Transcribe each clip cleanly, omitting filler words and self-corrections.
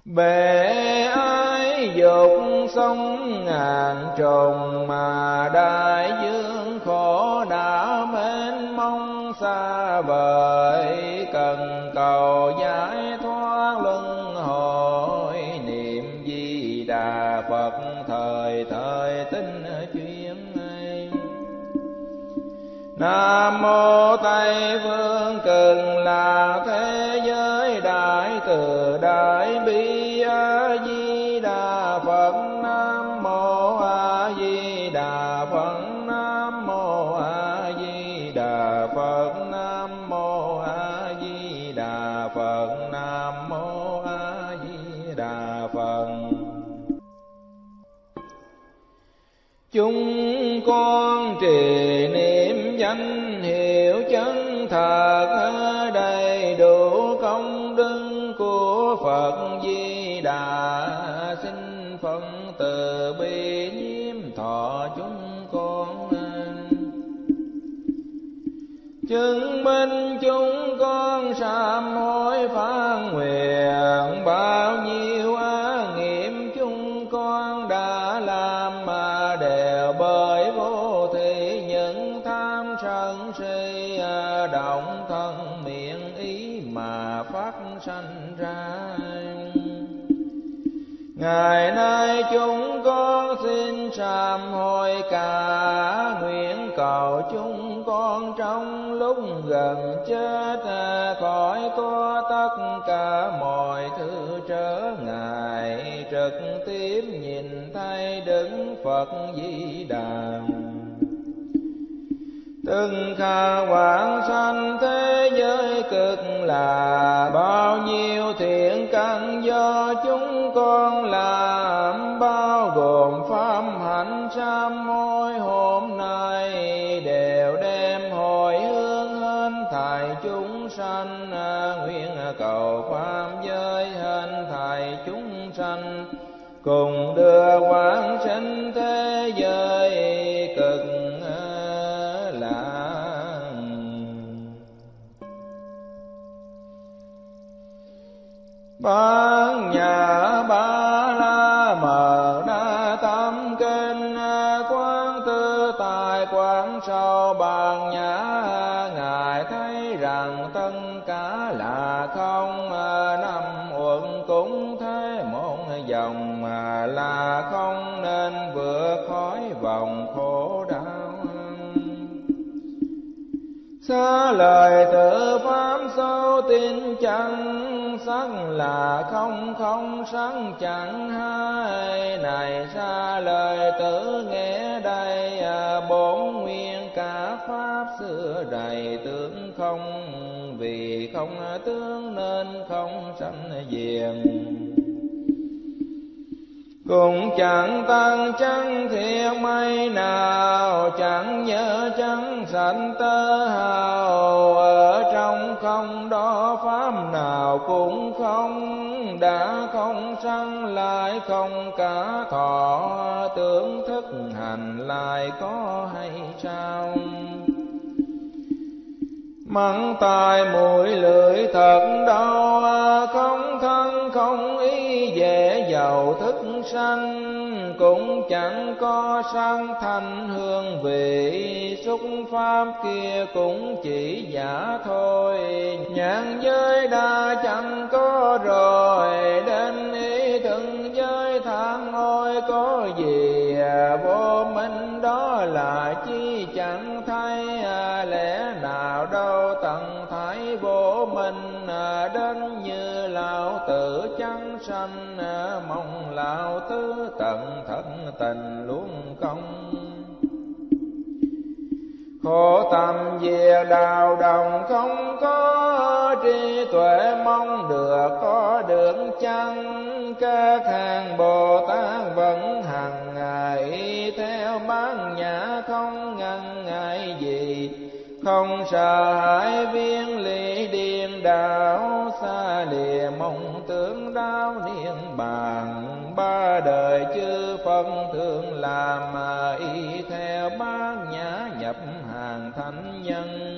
Bề ái dục sông ngàn trùng, mà đại dương khổ đã mênh mông xa vời. Cần cầu giải thoát luân hồi, niệm Di Đà Phật thời thời tinh chuyên ấy. Nam mô Tây Phương Cực Lạc thế giới đại từ đại bi. A Di Đà Phật. Nam mô A Di Đà Phật. Nam mô A Di Đà Phật. Nam mô A Di Đà Phật. Nam mô A Di Đà Phật. Chúng con trì niệm danh hiệu chân thật, đầy đủ công đức của Phật Di Đà. Xin Phật từ bi nhiếp thọ chúng con, chứng minh chúng con sám hối phán nguyện. Bao nhiêu ác nghiệp chúng con đã làm, mà đều bởi vô thị những tham sân si, động thân miệng ý mà phát sanh ra. Ngày nay chúng con xin sám hối cả, nguyện cầu chúng con trong lúc gần chết khỏi có tất cả mọi thứ trở ngại, trực tiếp nhìn thấy Đức Phật Di Đà. Từng khả vãng sanh thế giới cực lạc, bao nhiêu thiện căn do chúng con làm, bao gồm pháp hạnh sám hối hôm nay, đều đem hồi hướng hết thảy chúng sanh. Nguyện cầu pháp giới hết thảy chúng sanh, cùng đưa quán sinh thế giới cực lạc. Bát Nhã Ba La Mật Đa Tâm Kinh, quán tư tài quán sâu Bát Nhã. Ngài thấy rằng tất cả là không, năm uẩn cũng thế một dòng, mà là không nên vượt khỏi vòng khổ đau. Xa lời tự pháp sâu tin chẳng, sắc là không không sắc chẳng hai. Này xa lời tự nghe đây, bốn nguyên cả pháp xưa đầy tướng không. Vì không tướng nên không sanh diệm, cũng chẳng tăng chẳng thiệt mây nào, chẳng nhớ chẳng sanh tơ hào. Ở trong không đó pháp nào cũng không, đã không sanh lại không cả thọ. Tưởng thức hành lại có hay sao? Mắng tai mũi lưỡi thật đau, không thân không ý dễ giàu thức sanh. Cũng chẳng có sang thanh hương vị, xúc pháp kia cũng chỉ giả thôi. Nhãn giới đa chẳng có rồi, đến ý thân giới than ôi có gì. Vô minh đó là chi chẳng thấy, lẽ nào đâu tận thái vô minh. Đến như lão tử chẳng sanh, mong lão tử tận thân tình luôn công. Khổ tâm về đạo đồng không có trí tuệ, mong được có được chăng. Các hàng Bồ Tát vẫn hằng ngày theo Bát Nhã, không ngăn ngại gì. Không sợ hãi viên lý điên đảo, xa lìa mong tưởng đau niết bàn. Ba đời chư Phật thường làm, y theo Bát Nhã nhập hàng thánh nhân.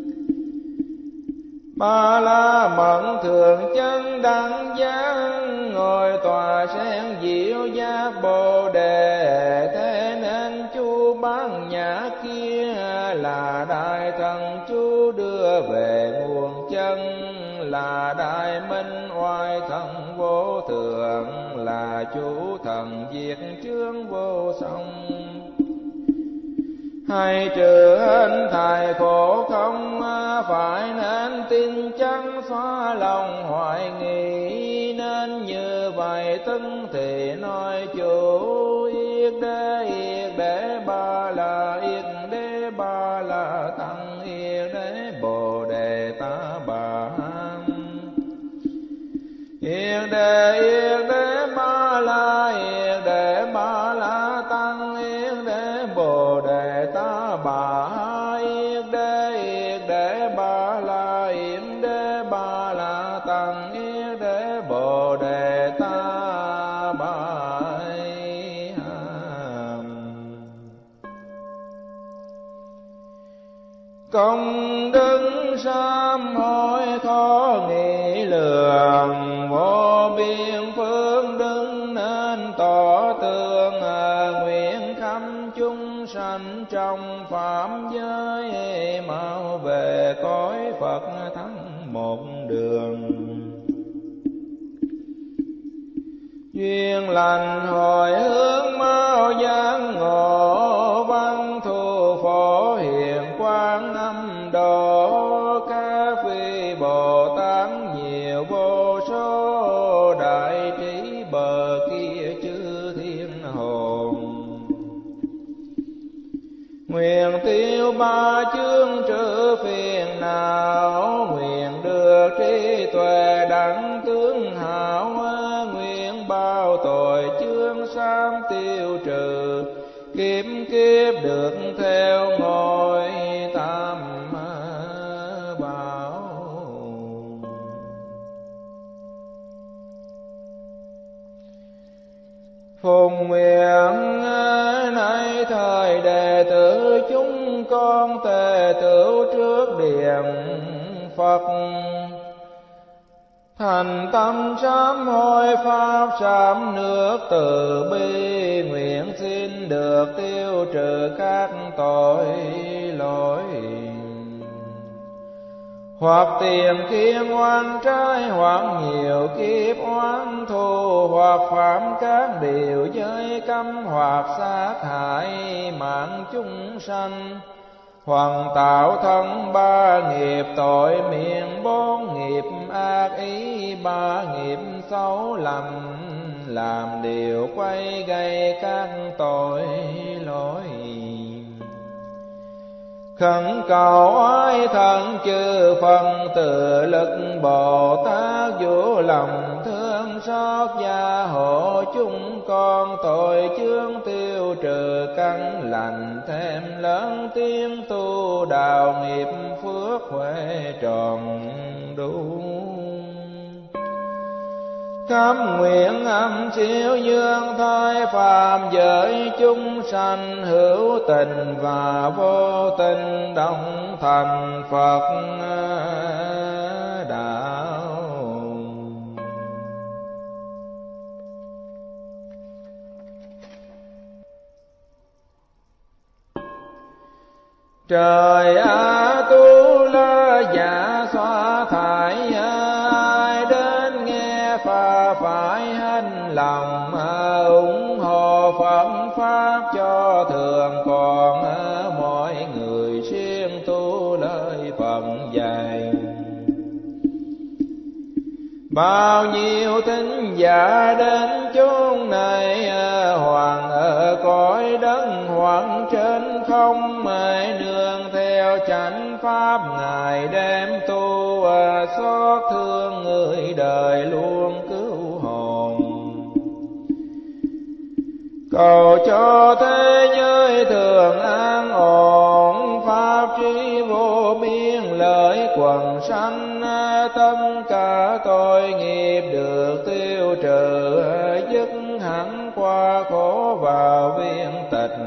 Ba la mật thường chân đẳng giác, về nguồn chân, là đại minh oai thần vô thượng, là chủ thần diệt chướng vô song. Hay trừ hình thải khổ không, phải nên tin chắn xóa lòng hoài nghi, nên như vậy tức thì nói chủ yết đế ba la, yết đế ba la tăng, yết đế bồ đề ta bà, yết đế ba la, yết đế ba la tăng, yết đế bồ đề ta bà, yết đế ba la, yết đế ba la tăng, yết đế bồ đề ta bà. Công đức sám hối khó nghĩ lường, vô biên phương đức nên tỏ tường, nguyện khắp chúng sanh trong phạm giới, mau về cõi Phật thắng một đường. Duyên lành hồi hướng mau giác ngộ, văn thù phổ hiền quang âm độ, các vị Bồ Tát nhiều vô số, đại trí bờ kia chư thiên hồn. Nguyện tiêu ba chướng trừ phiền não, nguyện được trí tuệ đẳng tướng hảo, nguyện bao tội chướng sám tiêu trừ, kiếp kiếp được theo ngôi tam bảo. Phùng nguyện nay thời đệ tử chúng con tề tửu trước điện Phật, thành tâm sám hối pháp sám nước từ bi, nguyện xin được tiêu trừ các tội lỗi. Hoặc tiền kiên oan trái, hoặc nhiều kiếp oán thù, hoặc phạm các điều giới cấm, hoặc sát hại mạng chúng sanh, hoặc tạo thân ba nghiệp tội miệng, bốn nghiệp ác ý, ba nghiệp xấu lầm, làm điều quay gây các tội lỗi. Khẩn cầu oai thần chư phần từ lực Bồ Tát, vũ lòng thương xót gia hộ chúng con, tội chướng tiêu trừ căn lành, thêm lớn tiếng tu đạo nghiệp phước huệ tròn đủ. Khắp nguyện âm siêu dương thoái phàm giới chúng sanh, hữu tình và vô tình đồng thành Phật đạo. Trời Tu La giả xóa thải, ai đến nghe phà phải hành lòng, ủng hộ Phật pháp cho thường còn, mọi người siêng tu lời Phật dạy. Bao nhiêu thính giả đến chốn này, hoàng ở cõi đất hoặc trên không, nương theo chánh pháp Ngài đem tu, xót thương người đời luôn cứu hồn. Cầu cho thế giới thường an ổn, pháp trí vô biên lợi quần sanh, tất cả tội nghiệp được tiêu trừ, dứt hẳn qua khổ vào viên tịch.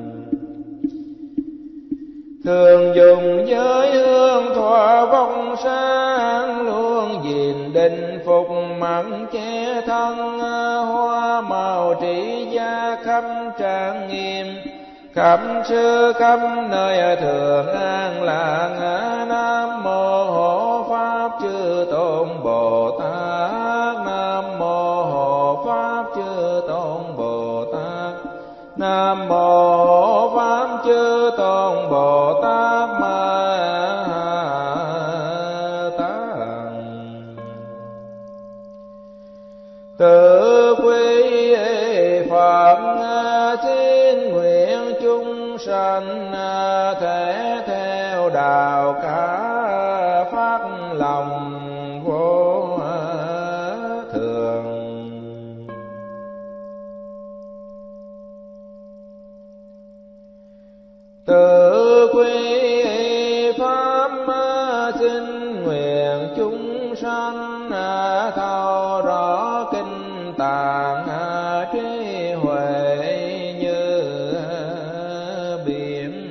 Thường dùng giới hương thọ vong sáng, luôn gìn định phục mặn che thân, hoa màu trị gia khắp trang nghiêm, khắp xứ khắp nơi thường an lạc. Nam mô Hộ Pháp Chư Tôn Bồ Tát. Nam mô Hộ Pháp Chư Tôn Bồ Tát. Nam mô Hộ Pháp Chư Tôn Bồ Tát Ma Tát. Tự quy Phật xin nguyện chúng sanh thể theo đạo cả phát lòng vô thường. Tự quy pháp xin nguyện chúng sanh thấu rõ kinh tạng trí huệ như biển.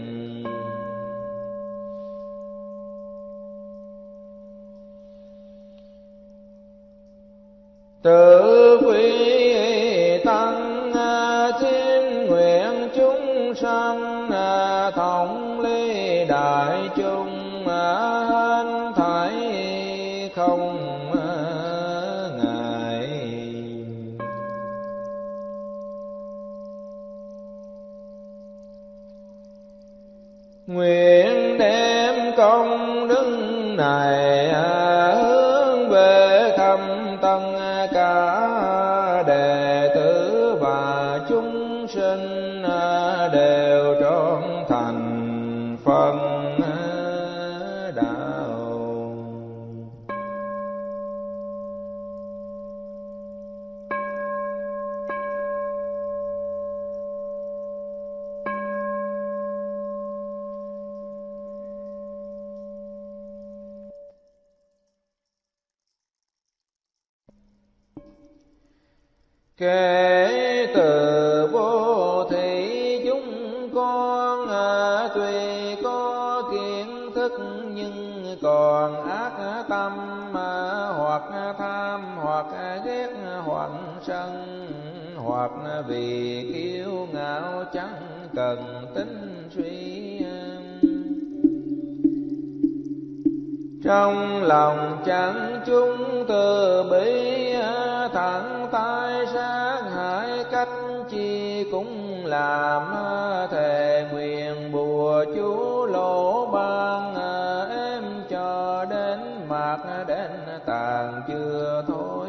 Tự quy tăng xin nguyện chúng sanh thống ly đại chúng hết thảy không ngại. Nguyện đem công đức này hướng về khắp tất cả đệ tử và chúng sinh đều trọn thành phần đạo. Kể từ vô thị chúng con tuy có kiến thức nhưng còn ác tâm, hoặc tham hoặc ghét hoặc sân, hoặc vì kiêu ngạo chẳng cần tính suy. Trong lòng chẳng chúng từ bi thẳng tay sát hại cách chi cũng làm. Thề nguyện bùa chú lỗ ban em cho đến mạt đến tàn chưa thôi.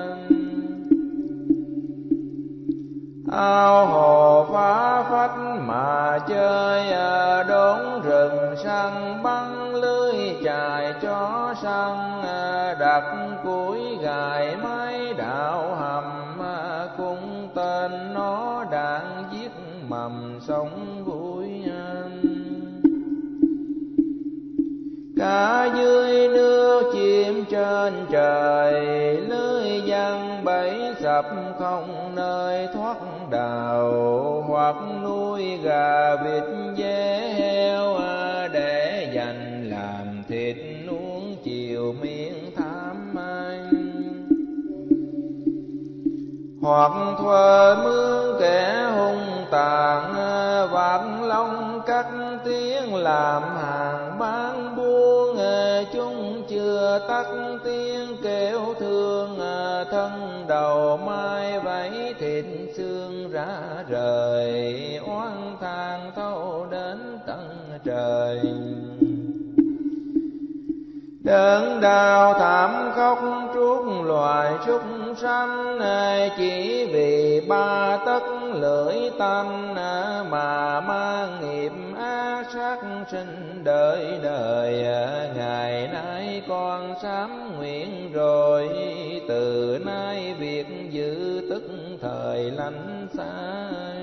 Ao hồ phá phách mà chơi, đốn rừng săn bắn lưới chài cho săn, đặt củi gài máy đạo hầm, cung tên nó đạn giết mầm sống vui. Cả dưới nước chim trên trời, lưới giăng bẫy sập không nơi thoát đào, hoặc nuôi gà vịt dê heo để dành làm thịt nuông chiều miệng tham anh. Hoặc thuê mướn kẻ hung tàn, vạt lông cắt tiếng làm hàng bán buôn. Chúng chưa tắt tiếng kêu thương, thân đầu mai vẫy thịt xương rã rời, oán than thâu đến tận trời. Đớn đau thảm khóc truốt loài súc sanh, chỉ vì ba tấc lưỡi tanh mà mang nghiệp ác sát sinh đời đời. Ngày nay con sám nguyện rồi, từ nay việc giữ tức thời lánh xa.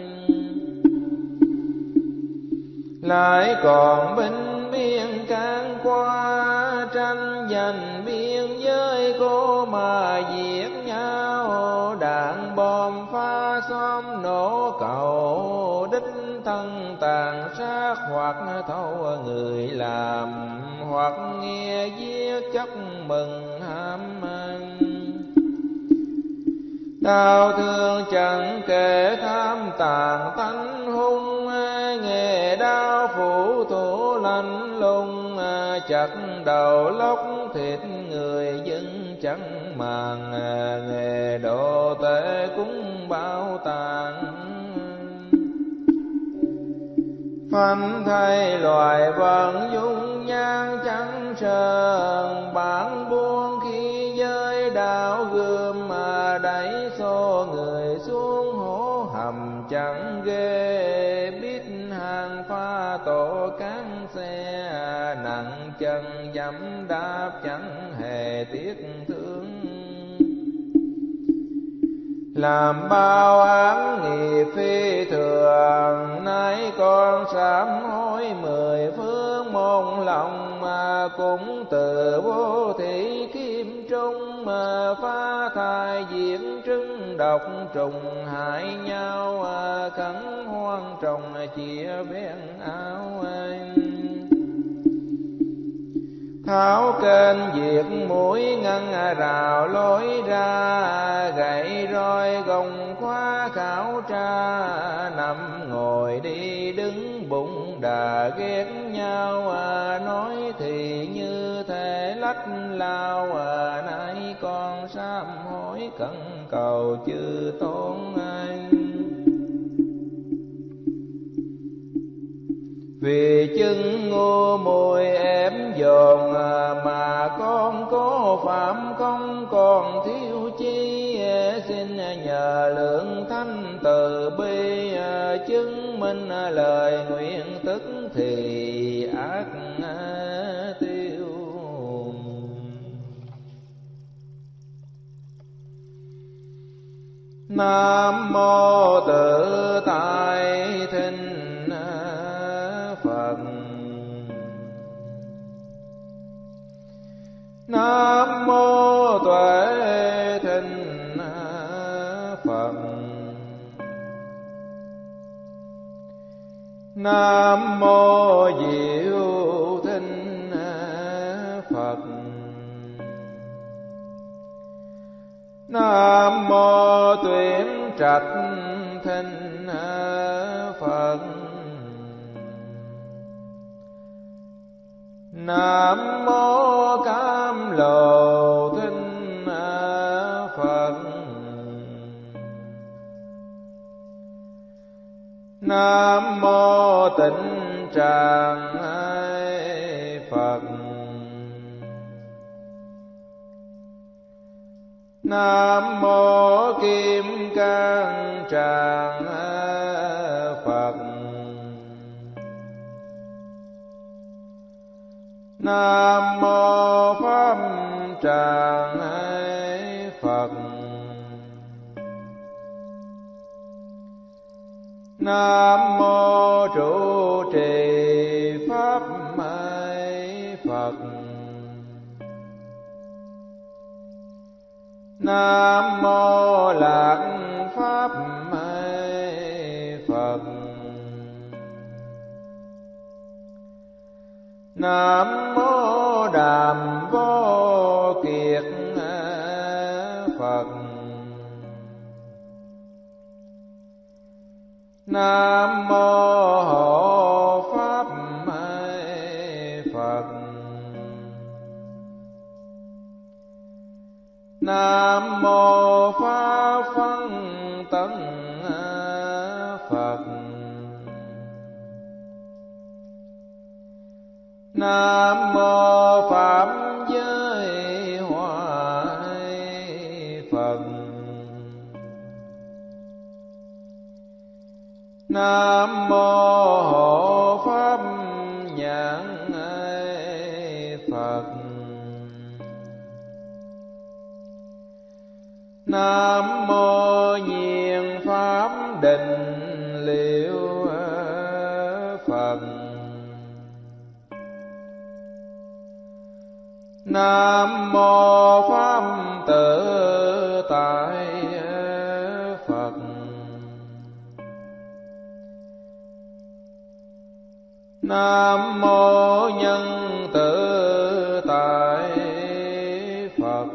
Lại còn binh biên can qua, tranh giành biên giới cô mà giết nhau. Đạn bom phá xóm nổ cầu, đích thân tàn sát hoặc thâu người làm, hoặc nghe giết chóc mừng ham ăn. Đau thương chẳng kể tham tàn tánh hung, chặt đầu lóc thịt người dân chẳng màng, nghề độ tể cúng bao tàn. Phanh thay loài vận dung nhan chẳng sơn, bản buông khi giới đạo gươm mà đẩy xô người xuống hố hầm chẳng ghê. Biết hàng pha tổ cán xe, nặng chân dẫm đạp chẳng hề tiếc thương. Làm bao án nghiệp phi thường, nay con sám hối mười phương môn lòng, mà cũng từ vô thị kim trung, mà phá thai diễn trứng độc trùng hại nhau, khẩn hoang trồng chia ven áo anh. Tháo kênh diệt mũi ngăn rào lối ra, gậy roi gồng khóa khảo tra, nằm ngồi đi đứng bụng đà ghét nhau, nói thì như thể lách lao, nay con sám hối cẩn cầu chư tôn anh. Vì chứng ngu muội ém dồn, mà con có phạm không còn thiếu chi. Xin nhờ lượng thanh từ bi, chứng minh lời nguyện tức thì ác tiêu. Nam mô Tự Tại Thinh Phật. Nam mô Tuệ Thinh Phật. Nam mô Diệu Thinh Phật. Nam mô Tuyển Trạch Thinh Phật. Nam mô Cam Lồ Thinh Phật. Nam mô Tịnh Tràng Phật. Nam mô Kim Cang Tràng Phật. Nam mô Pháp Tràng Phật. Nam mô Trụ Trì Pháp Phật. Nam mô Lạc Pháp Phật. Nam mô Đàm Vô Kiệt Phật. Nam mô Hộ Pháp Phật. Nam mô Pháp Phân Tấn Phật. Nam mô Pháp Giới Hoại Phật. Nam mô Hộ Pháp Nhãn Phật. Nam mô Nhiên Pháp Định Liệu Phật. Nam mô Pháp Tự Tại Phật. Nam mô Nhân Tự Tại Phật.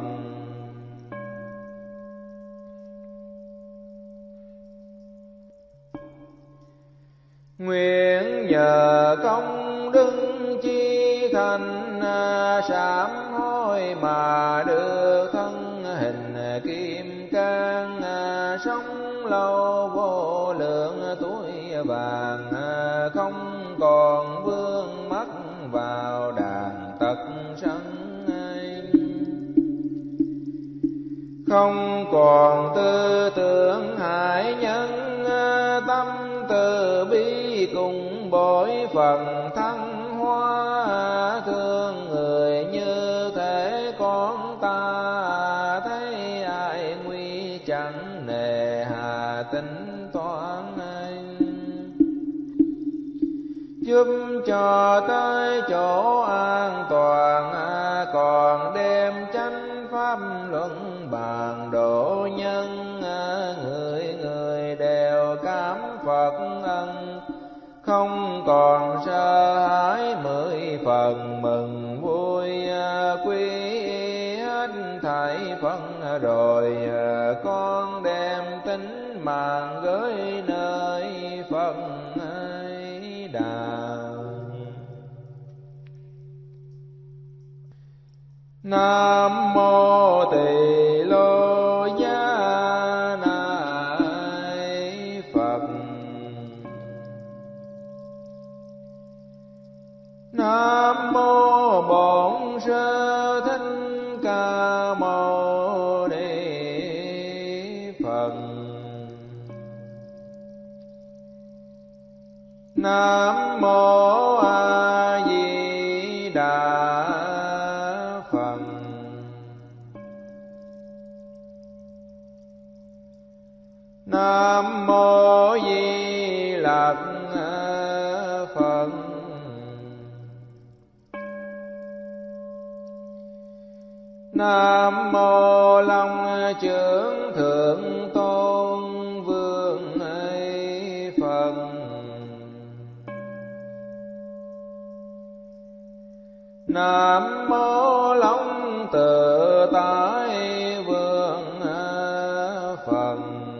Nguyện nhờ công đức chi thành sám hối mà được thân hình kim cang, sống lâu vô lượng tuổi vàng, không còn vương mắc vào đàn tật sân. Không còn tư tưởng hại nhân, tâm từ bi cùng bội phần thăng hoa, thương người như thể con ta, thấy ai nguy chẳng nề hà tính toán. Giúp cho tới chỗ an toàn, còn đem chánh pháp luận bàn độ nhân, người người đều cảm Phật ân, không còn sợ hãi 10 phần mừng vui, quy hết thảy phân rồi, con đem tính mạng gửi nơi Phật Đà. Nam mô Tỳ Lô Giá Ni Phật. Nam mô Bổn Sư Thích Ca Mâu Ni Phật. Nam mô A Di Đà Phật. Nam mô Di Lặc Phật. Nam mô Long Trưởng Thượng Tôn Vương Phật. Nam mô Long Tự Tại Vương Phật.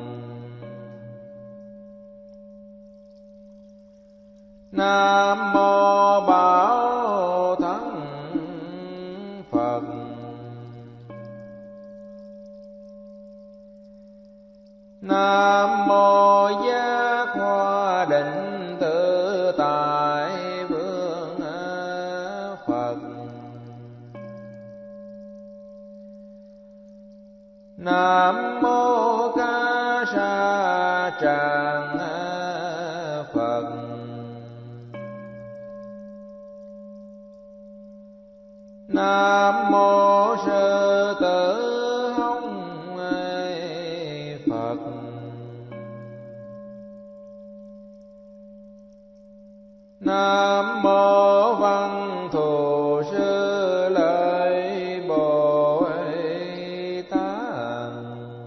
Nam mô Bảo Thắng Phật. Nam mô Giác Hoa Định Tự Tại Vương Phật. Nam mô Ca Sa Tràng Phật. Nam mô Sư Tử Hồng Phật. Nam mô Văn Thù Sư Lợi Bồ Tát.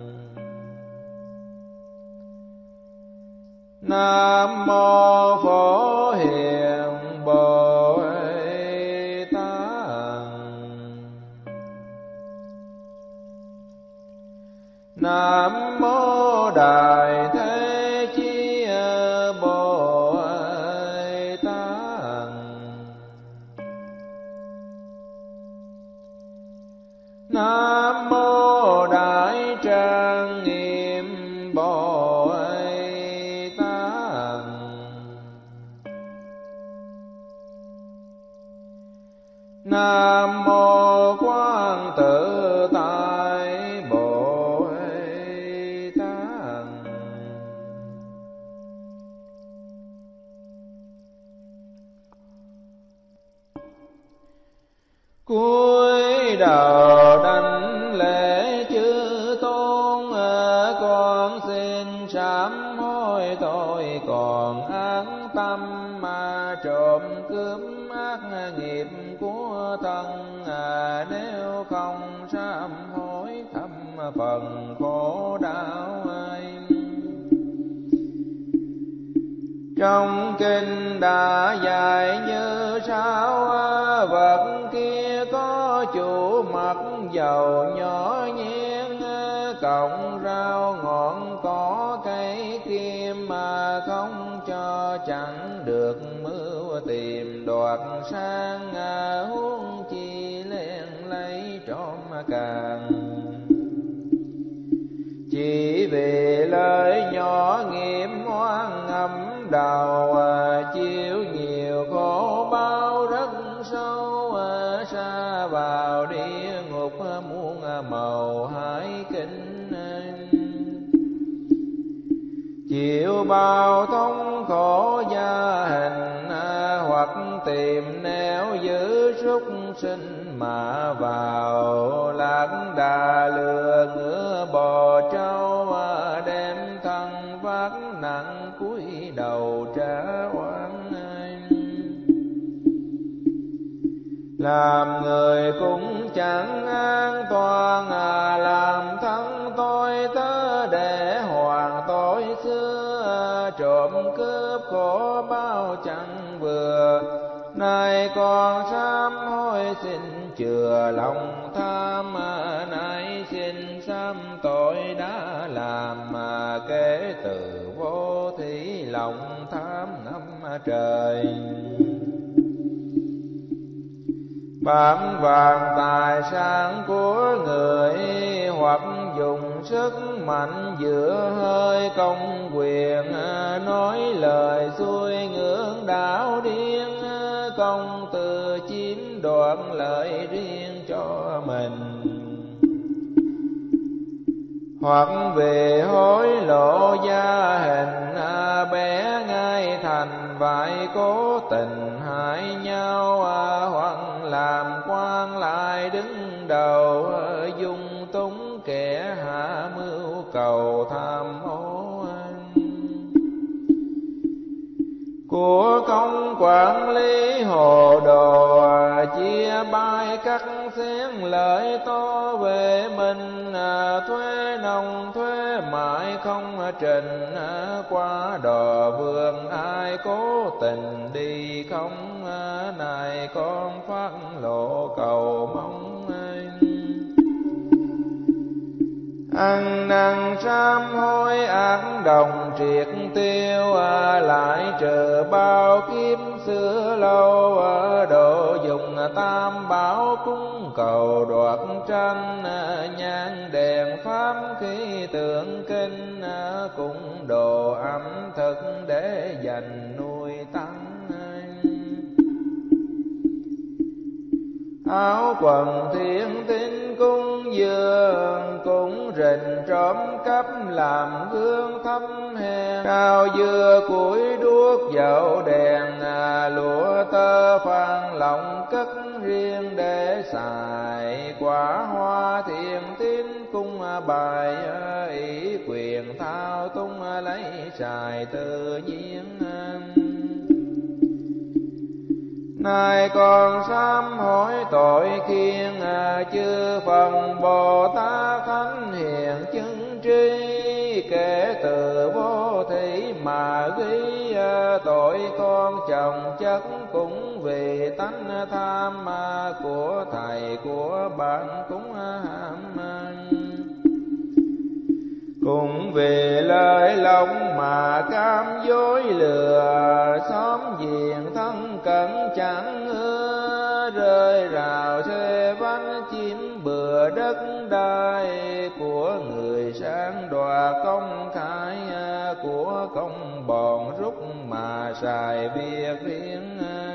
Nam mô Phổ Hiền Bồ Tát. Nam mô Đại Thế Chí Bồ Tát. Nam mô Đại Trang Nghiêm Bồ Tát. Nam mô Quán Tự Tại Bồ Tát. Cúi đầu đảnh lễ chư tôn, con xin sám hối tội còn ác tâm mà trộm cướp ác nghiệp của thân, nếu không sám hối khắp phần khổ đau ai. Trong kinh đã dạy như sau, vật kia có chủ mặt dầu nhỏ nhien, cọng rau ngọn cỏ cây kim mà không cho chẳng được mưu tìm đoạt sang, huống chi lê càng. Chỉ vì lời nhỏ nghiệp oan ngầm đầu, chịu nhiều khổ bao rất sâu, sa vào địa ngục muôn màu hải kinh. Chịu bao thống khổ gia hình, hoặc tìm nẻo giữ súc sinh mà vào. Lạc đà lừa ngựa bò trâu, đem thân vác nặng cúi đầu trả oan. Làm người cũng chẳng an toàn, làm thân tôi tớ để hoàn tội xưa. Trộm cướp khổ bao chẳng vừa, nay con sám hối xin chừa lòng tham. Nay xin sám tội đã làm, kể từ vô thí lòng tham năm trời. Bám vàng tài sản của người, hoặc dùng sức mạnh giữa hơi công quyền. Nói lời xuôi ngưỡng đạo điên, công từ chiếm đoạt lợi riêng cho mình. Hoặc về hối lộ gia hình, bé ngay thành vậy cố tình hại nhau. Hoặc làm quan lại đứng đầu, dung túng kẻ hạ mưu cầu tham ô. Của công quản lý hồ đồ, chia bay cắt xén lợi to về mình. Thuế nông thuế mãi không trình, qua đò vườn ai cố tình đi không. Này con phát lộ cầu mong ăn năn sám hối ác đồng triệt tiêu. Lại trừ bao kiếp xưa lâu, độ dùng tam bảo cúng cầu đoạt tranh. Nhang đèn pháp khí tượng kinh, cũng đồ ẩm thực để dành nuôi tăng. Áo quần thiên tín cung dường, cũng rình trộm cắp làm gương thấp hèn. Cao dưa củi đuốc dầu đèn, lụa tơ phan lọng cất riêng để xài. Quả hoa thiền tín cung bài, ý quyền thao tung lấy xài tự nhiên. Nay con sám hối tội khiên, chư phần Bồ Tát thánh hiền chứng tri. Kể từ vô thí mà ghi, tội con chồng chất cũng vì tánh tham. Của thầy của bạn cũng ham, cũng vì lời lòng mà cam dối lừa. Xóm giềng thân cận chẳng ưa, rơi rào xê vánh chiếm bừa đất đai. Của người sang đoạt công khai, của công bòn rút mà xài việc riêng.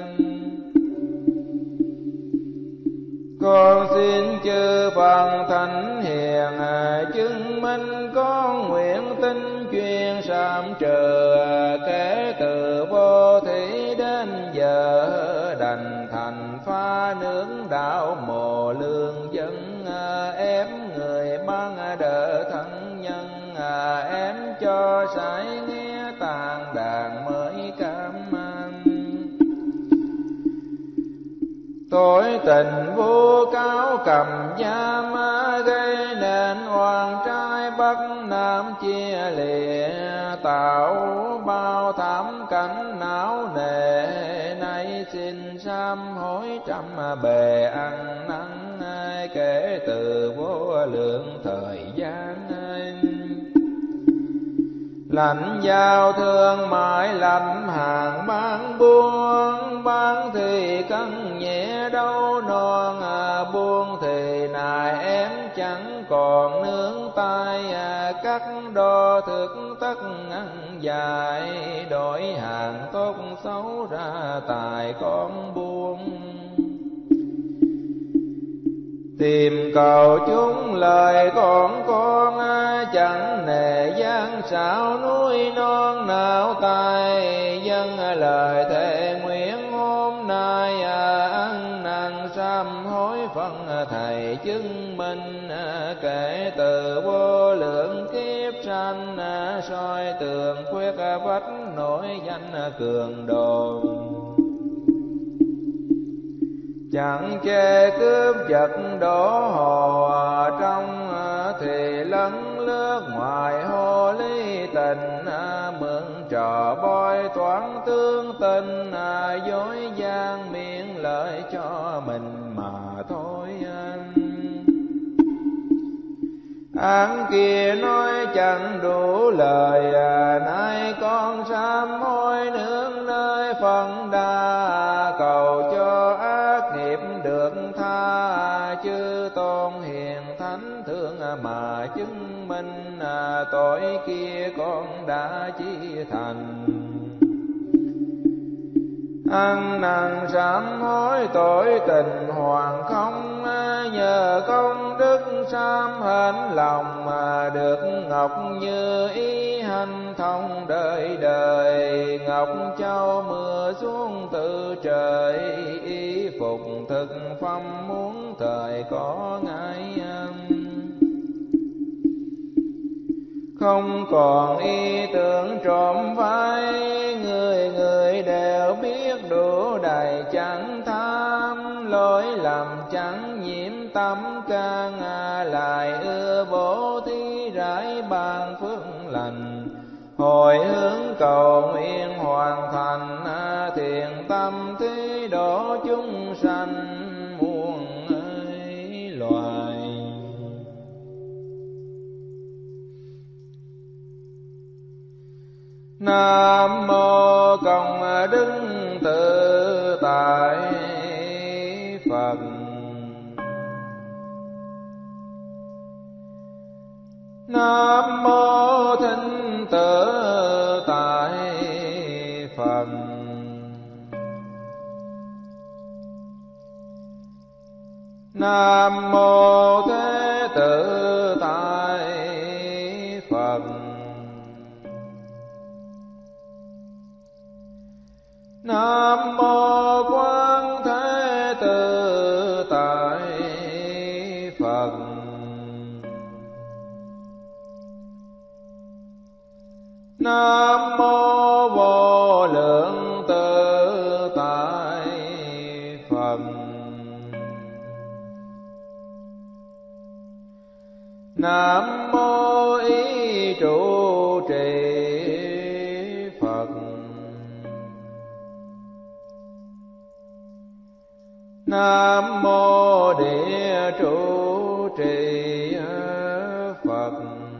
Con xin chư phần thánh hiền, chứng minh con nguyện tin chuyên sám trừ. Kể từ vô thí đến giờ, đành thành pha nướng đạo mồ lương dân. Ém người ban đỡ thân nhân, ém cho sải nghe tàn đàn mới cam mang. Tội tình vô cáo cầm giam, gây nên oan trai bắc nam chia lìa. Tạo bao thảm cảnh não nề, nay xin sám hối trăm bề ăn năn. Kể từ vô lượng thời gian, lãnh giao thương mãi lạnh hàng bán buôn. Bán thì cân nhẹ đâu non, buôn thì nài em chẳng còn nương tay, cắt đo thước tất ăn dài, đổi hàng tốt xấu ra tài con buông. Tìm cầu chúng lời con chẳng nề gian xảo núi non nào tài, dân lời thề nguyện hôm nay ăn năn sám hối phân thầy chứng minh, kể từ vô lượng kiếp sanh soi tường khuyết vách nổi danh cường đồn. Chẳng chê cướp giật đổ hồ trong, thì lấn lướt ngoài hồ ly tình, mượn trò bói toán tương tình, dối gian miệng lợi cho mình mà thôi anh. Án kia nói chẳng đủ lời, nay con sám hối nương nơi phần đa, cầu cho ác nghiệp được tha, chư tôn hiền thánh thương mà chứng minh, tội kia con đã chi thành. Ăn năn sám hối tội tình hoàn không, nhờ công đức sám hên lòng, được ngọc như ý hành thông đời đời. Ngọc châu mưa xuống từ trời, y phục thực phẩm muốn thời có ngại. Không còn ý tưởng trộm vai, người người đều biết đủ đầy chẳng tham, lỗi lầm chẳng nhiễm tâm can, lại ưa bố thí rải ban phước lành. Hồi hướng cầu nguyện hoàn thành, thiện tâm thí độ chúng sanh muôn loài. Nam mô Công Đức Tự Tại Phật. Nam mô Thinh Tự Tại Phật. Nam mô Thế Tự Tại Phật. Nam mô Quán Thế Tự Tại Phật. Nam mô Vô Lượng Tự Tại Phật. Nam mô Ý Trụ Trì Phật. Nam mô Địa Trụ Trì Phật.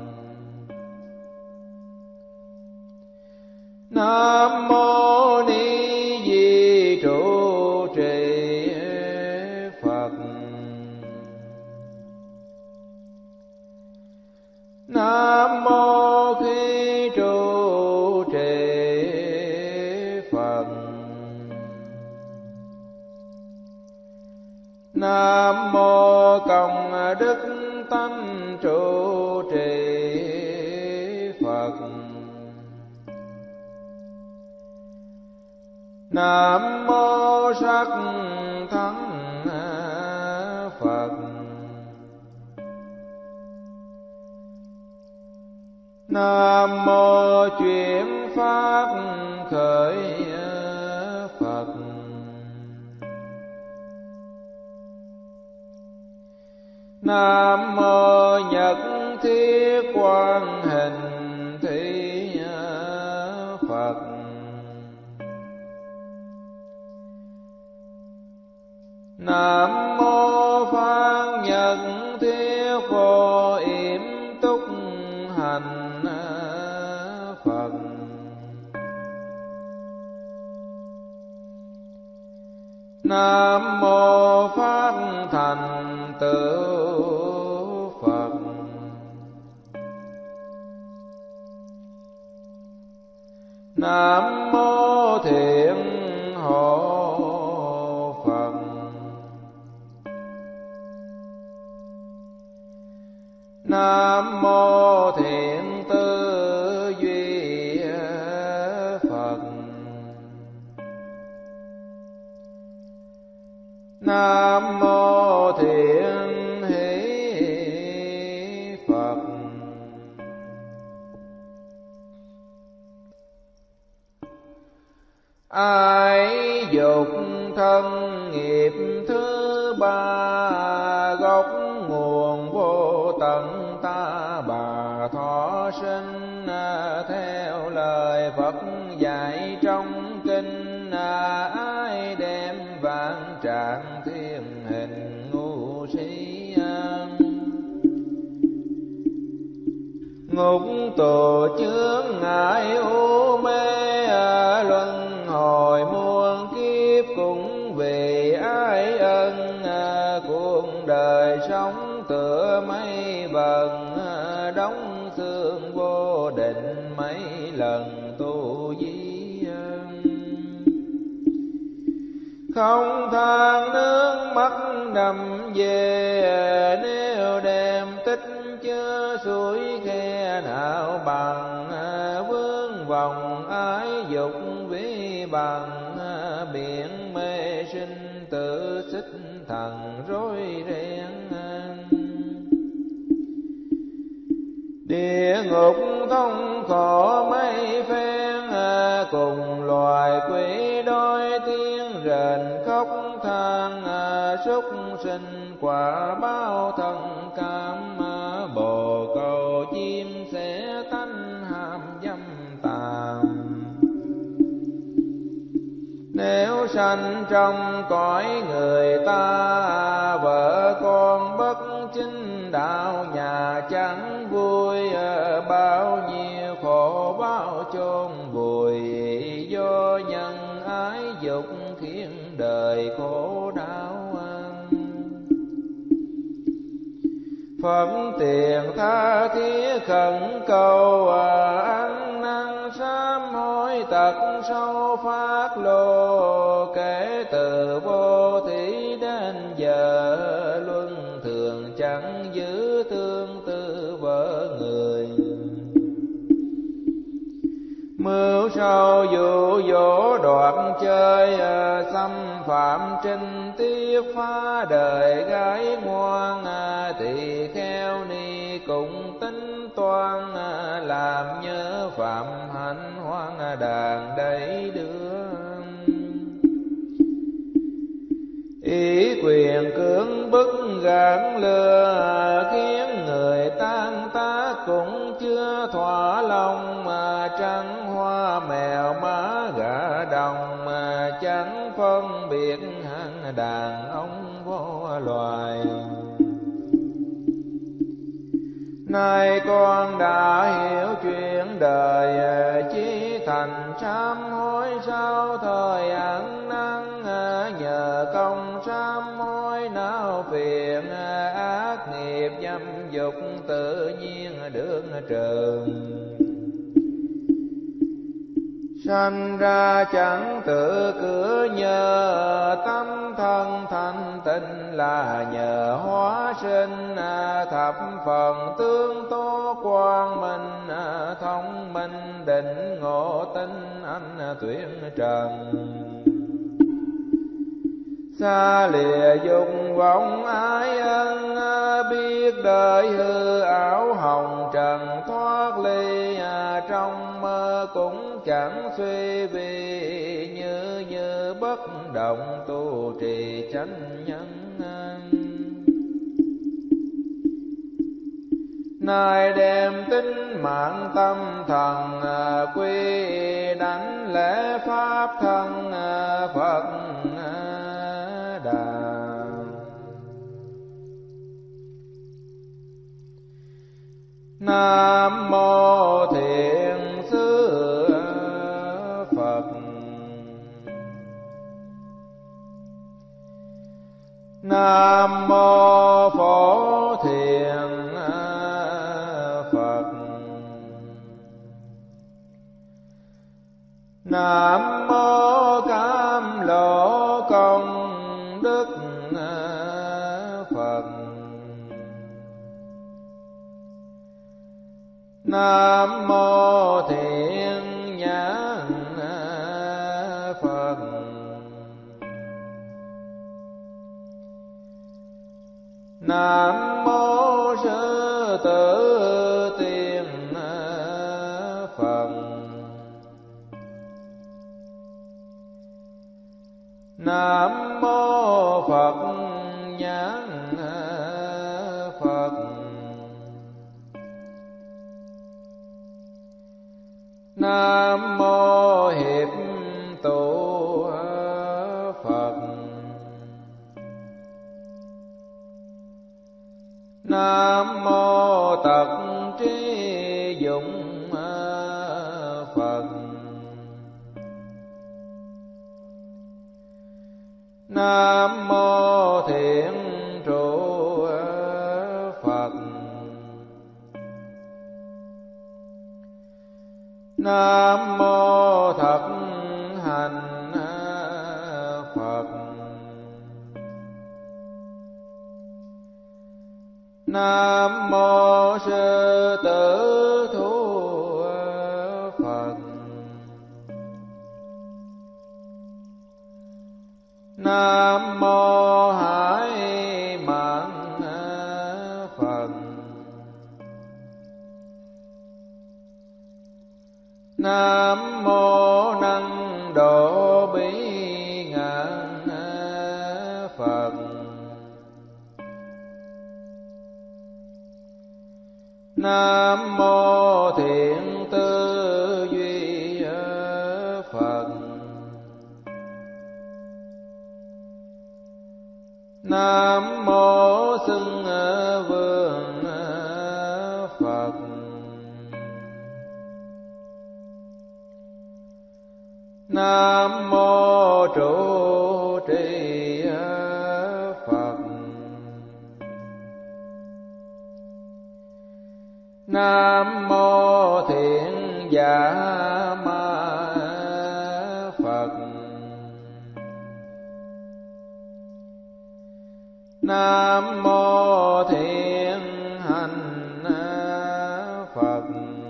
Nam mô Ni Di Trụ Trì Phật. Nam mô Khí Trụ Trì Phật. Nam mô Công Đức Tánh Trụ Trì Phật. Nam mô Sắc Thắng Phật. Nam mô Chuyển Pháp Khởi Phật. Nam mô Nhật Thiết Quan Hình Thị Phật. Nam mô Phan Nhật Thiết Vô Yểm Túc Hành Phật. Nam mô Pháp Thành Tựu Nam mô Thiện Hộ Phật. Nam mô Thiện Tư Duy Phật. Nam mô Thiện Hỷ Phật. Ái dục thân nghiệp thứ ba, gốc nguồn vô tận ta bà thọ sinh. Theo lời Phật dạy trong kinh, ai đem vạn trạng thiên hình ngu si, ngục tù chướng ngại u mê, luân hồi muôn kiếp cũng vì ái ân. Cuộc đời sống tựa mây vần, đóng xương vô định mấy lần tu di. Không than nước mắt đầm về, nếu đem tích chứa suối khe nào bằng. Vướng vòng ái dục vi bằng, biển mê sinh tự xích thần rối ren. Địa ngục thống khổ mấy phen, cùng loài quỷ đói tiếng rền khóc than. Súc sinh quả báo thân cam, bồ câu chim sẽ tánh ham dâm tàm. Nếu sanh trong cõi người ta, vợ con bất chính đạo nhà chẳng vui. Bao nhiêu khổ báo chôn vùi, do nhân ái dục khiến đời khổ đau. Phật tiền tha thiết khẩn cầu, ăn năn sám hối tật sâu phát lộ. Kể từ vô thủy đến giờ, luân thường chẳng giữ tương tư vợ người. Mưu sâu dụ dỗ đoạt chơi, xâm phạm trinh tiết phá đời gái ngoan. Tỳ kheo ni cũng tính toan, làm nhớ phạm hạnh hoang đàn đẩy đưa. Ý quyền cưỡng bức gạn lừa, khiến người tan tác cũng chưa thỏa lòng. Trắng hoa mèo má gà đồng, chẳng phân biệt hạng đàn ông vô loài. Nay con đã hiểu chuyện đời, chí thành sám hối sau thời ăn năn. Nhờ công sám hối não phiền, ác nghiệp dâm dục tự nhiên được trừ. Sanh ra chẳng tự cửa nhờ, tâm thân thanh tịnh là nhờ hóa sinh. Thập phần tương tố quang minh, thông minh định ngộ tinh anh tuyển trần. Xa lìa dục vọng ái ân, biết đời hư ảo hồng trần thoát ly. Trong mơ cũng chẳng suy vi, như bất động tu trì chánh nhân. Nay đem tính mạng tâm thần, quy đảnh lễ pháp thân Phật Đà. Nam mô Thiện Sư Phật. Nam mô Phổ Thiện Phật. Nam mô Cam Lộ Công Đức Phật. Nam mô Thiện Nhãn Phật. Nam mô Sư Tử Tiên Phật. Nam mô Phật Nhãn Phật. Nam mô Hiệp Tụ Phật. Nam mô Tật Trí Dụng Phật. Nam mô Thiện Trụ Phật. Nam mô Thập Hành Phật. Nam mô Sư Tử Thú Phật. Nam mô Hải Mạn Phật. Nam mô Năng Độ Bỉ Ngạn Phật. Nam mô Thiện Tư Duy Phật. Nam mô Xưng Vương Phật. Nam mô Trụ Trì Phật. Nam mô Thiện Giả Ma Phật. Nam mô Thiện Hành Phật.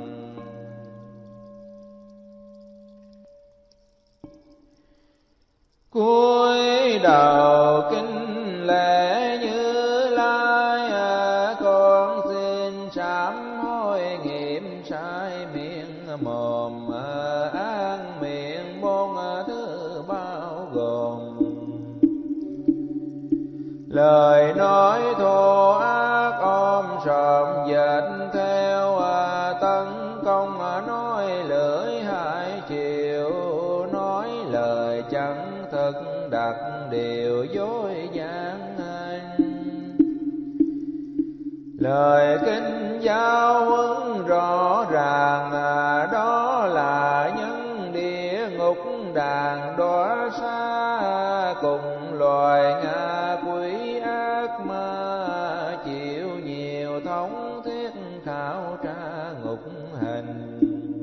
Cúi đầu kính lễ Như Lai, con xin sám hối nghiệm sai miệng mồm, an miệng bốn thứ bao gồm lời nói thô ác, ôm sòm dệt theo, tấn công nói lưỡi hai chiều, nói lời chẳng thực đặt điều dối gian. Lời kinh giáo huấn rõ ràng, đó là nhân địa ngục đàn đọa xa, cùng loài ngạ quỷ ác ma, chịu nhiều thống thiết khảo tra ngục hình.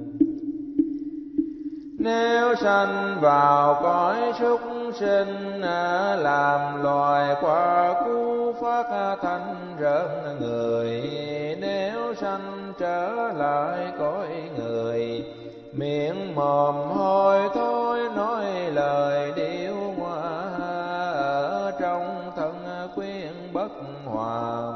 Nếu sanh vào cõi súc sinh, làm loài qua cú phát thanh rợn người. Nếu sanh trở lại cõi người, miệng mồm hôi thối nói lời điêu ngoa, ở trong thân khuyên bất hòa.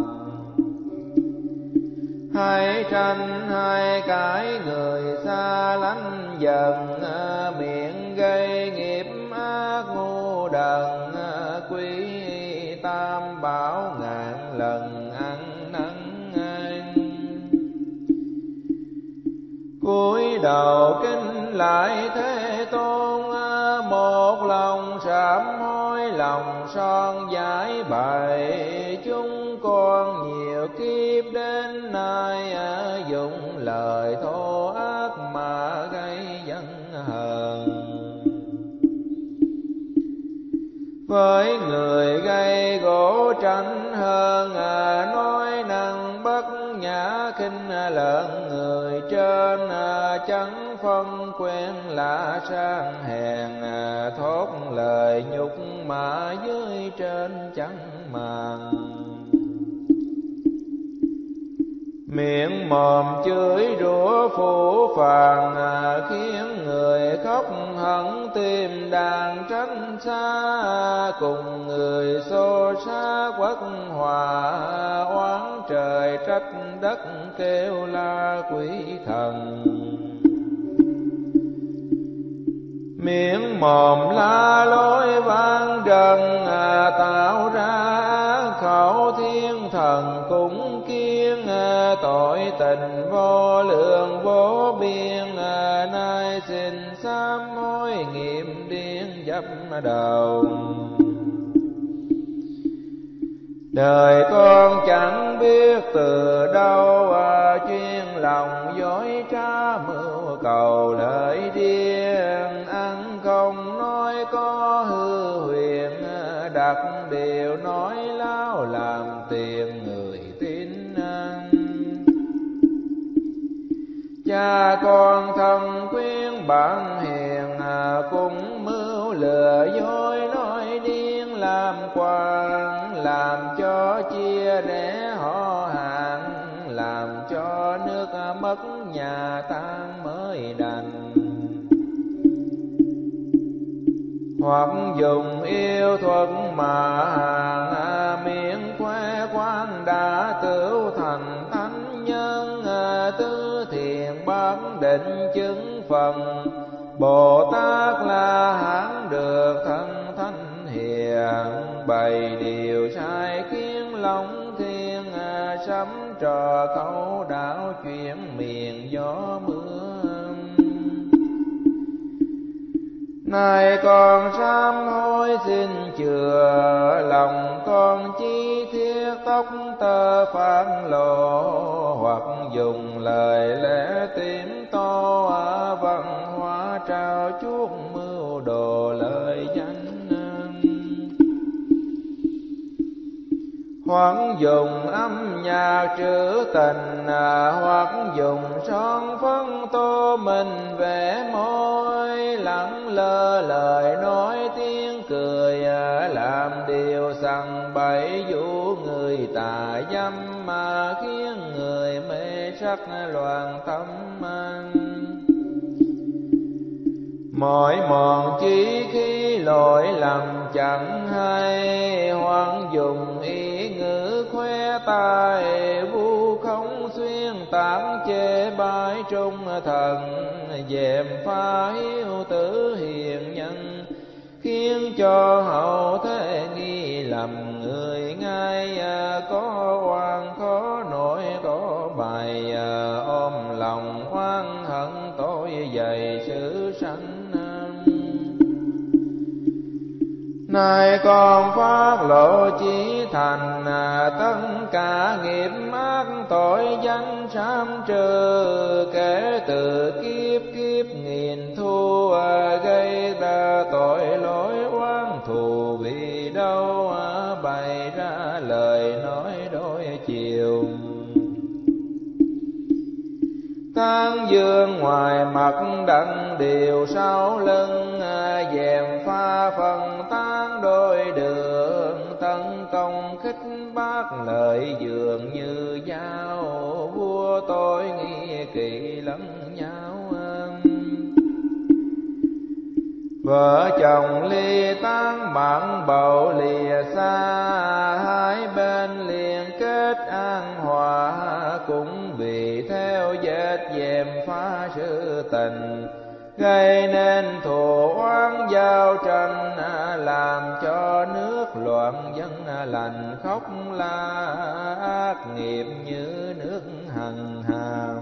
Hai tranh hai cái người xa lánh dần, miệng gây nghiệp ác ngu đần, quý tam bảo ngàn lần ăn năn. Cúi đầu kính lại Thế Tôn, một lòng sám hối lòng son giải bày. Chúng con nhiều kiếp đến nay, dùng lời thô ác mà gây giận hờn. Với người gây gỗ tranh hơn, nói năng bất nhã khinh lợn người trên, chẳng phân quen lạ sang hèn, thốt lời nhục mà dưới trên chẳng màng. Miệng mồm chửi rủa phũ phàng, khiến người khóc hận tim đàn tránh xa. Cùng người xô xá quất hòa, oán trời trách đất kêu la quỷ thần. Miệng mồm la lối vang trần, tạo ra khẩu thiên thần cũng kiêng. Tội tình vô lượng vô biên, nay xin sám hối nghiệm điên dấp đầu. Đời con chẳng biết từ đâu, chuyên lòng dối trá mưu cầu lợi điên. Ăn không nói có hư huyền, đặt điều nói láo làm tiền người tin ăn. Cha con thân khuyên bạn hiền, cũng mưu lừa dối nói điên làm quan. Làm cho chia rẽ họ hàng, làm cho nước mất nhà tan mới đành. Hoặc dùng yêu thuật mà hàng, miệng khoe khoang đã tửu thành thánh nhân. Tứ thiền bán định chứng phần, Bồ Tát La Hán được thân thánh hiền. Bày điều sai khiến lòng thiên, sấm trò câu đạo chuyện miền gió mưa. Nay con sám hối xin chừa, lòng con chi thiết tóc tơ phản lộ. Hoặc dùng lời lẽ tím to, văn hóa trao chuốt mưu đồ lời danh. Hoặc dùng âm nhạc trữ tình, hoặc dùng son phấn tô mình vẽ môi. Lẳng lơ lời nói tiếng cười, làm điều sằng bậy dụ người tà dâm. Mà khiến người mê sắc loạn tâm anh. Mỗi mòn chí khi lỗi lầm chẳng hay, hoặc dùng ý ngữ khoe tài vu không xuyên tạp chê bai trung thần. Dèm pha hiếu tử hiền nhân, khiến cho hậu thế nghi lầm người ngay. Có oan khó nổi có bài, ôm lòng oan hận tội dày sự sanh. Nay con phát lộ chí thành, tất cả nghiệp ác tội danh sám trừ. Kể từ kiếp kiếp nghìn thu, gây ra tội lỗi oán thù vì đâu. Bày ra lời nói đôi chiều, tán dương ngoài mặt đặng điều sau lưng. Dèm pha phần tán đôi đường, tấn công khích bác lợi dường như dao. Vua tôi nghi kỵ lẫn nhau, vợ chồng ly tán bạn bầu lìa xa. Hai bên liền kết an hòa, cũng vì theo vết dèm pha sự tình. Gây nên thù oán giao tranh, làm cho nước loạn dân lành khóc la. Ác nghiệp như nước hằng hào,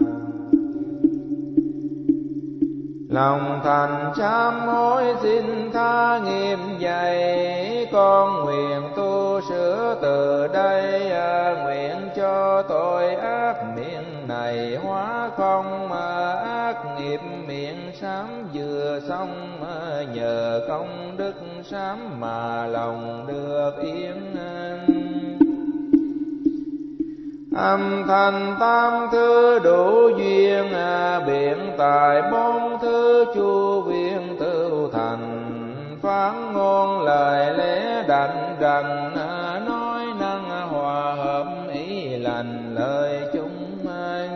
lòng thành sám hối xin tha nghiêm dày. Con nguyện tu sửa từ đây, nguyện cho tội ác miệng này hóa không. Ác nghiệp miệng sám vừa xong, nhờ công đức sám mà lòng được yên. âm thanh tam thứ đủ duyên, biện tài bốn thứ chu viên tựu thành. Phán ngôn lời lẽ đảnh rằng, nói năng hòa hợp ý lành lời chúng anh.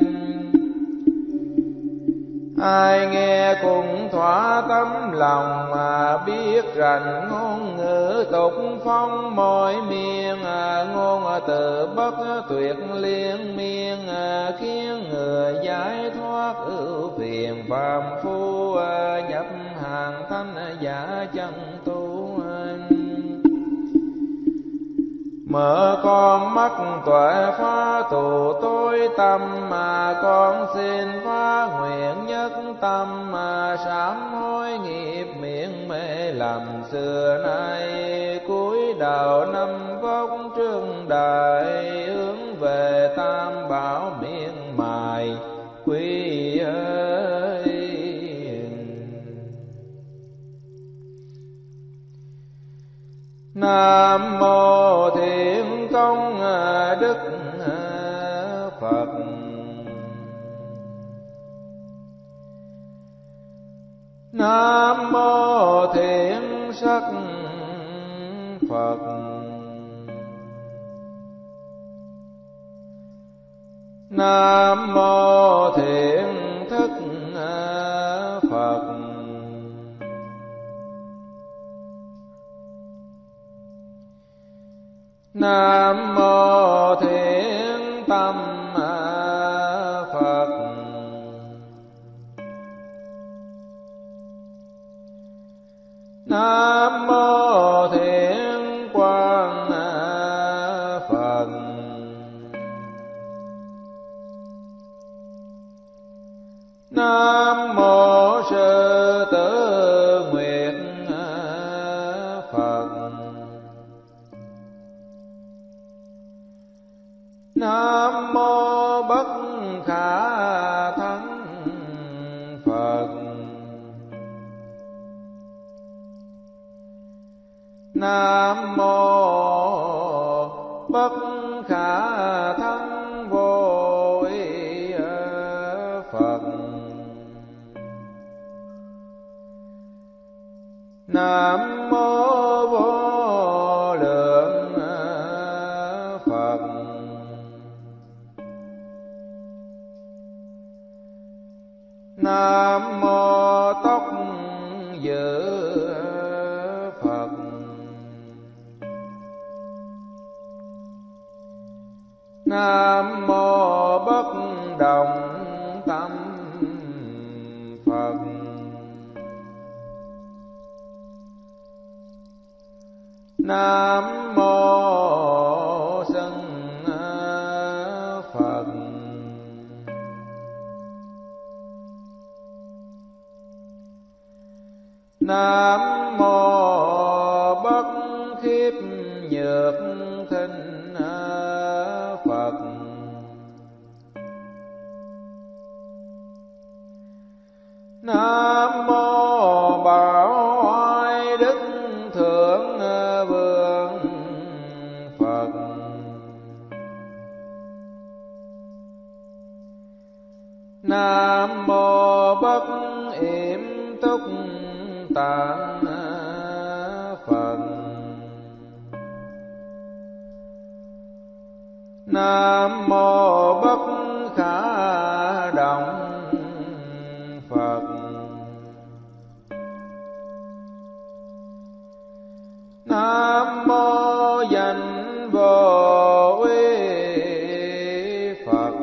Ai nghe cũng thỏa tấm lòng, mà biết rành ngôn ngữ tục phong mỗi miền. Ngôn từ bất tuyệt liên miên, khiến người giải thoát ưu phiền phàm phu. Nhập hàng thanh giả chân tu anh. Mở con mắt tuệ phá tù tối tâm, mà con xin phá nguyện nhất tâm. Mà sám hối nghiệp miệng mê lầm xưa nay, cúi đầu năm vóc trương đại. Hướng về tam bảo miệng mài quy ơi. Nam mô Thiện Công Đức Phật. Nam mô Thiện Sắc Phật. Nam mô Thiện Thức Phật. Nam mô Thiện Tâm Phật. Nam mô Thiện Quang Phật. Nam mô Sư Tử Nguyệt Phật. Nam mô Bất Khả Thắng Phật. Nam mô Bất Khả Thắng Vô Ý Phật. Nam mô Vô Lượng Phật. Nam mô Tóc Dự Phật. Nam mô Bất Động Tâm Phật. Nam mô Sân Phật. Nam mô Bất Khiếp Nhược Thinh Phật. Nam mô Bảo Oai Đức Thượng Vương Phật. Nam mô Bất Yểm Túc Tạng Phật. Nam mô Bất Khả Động Phật. Nam mô Danh Vô Uy Phật.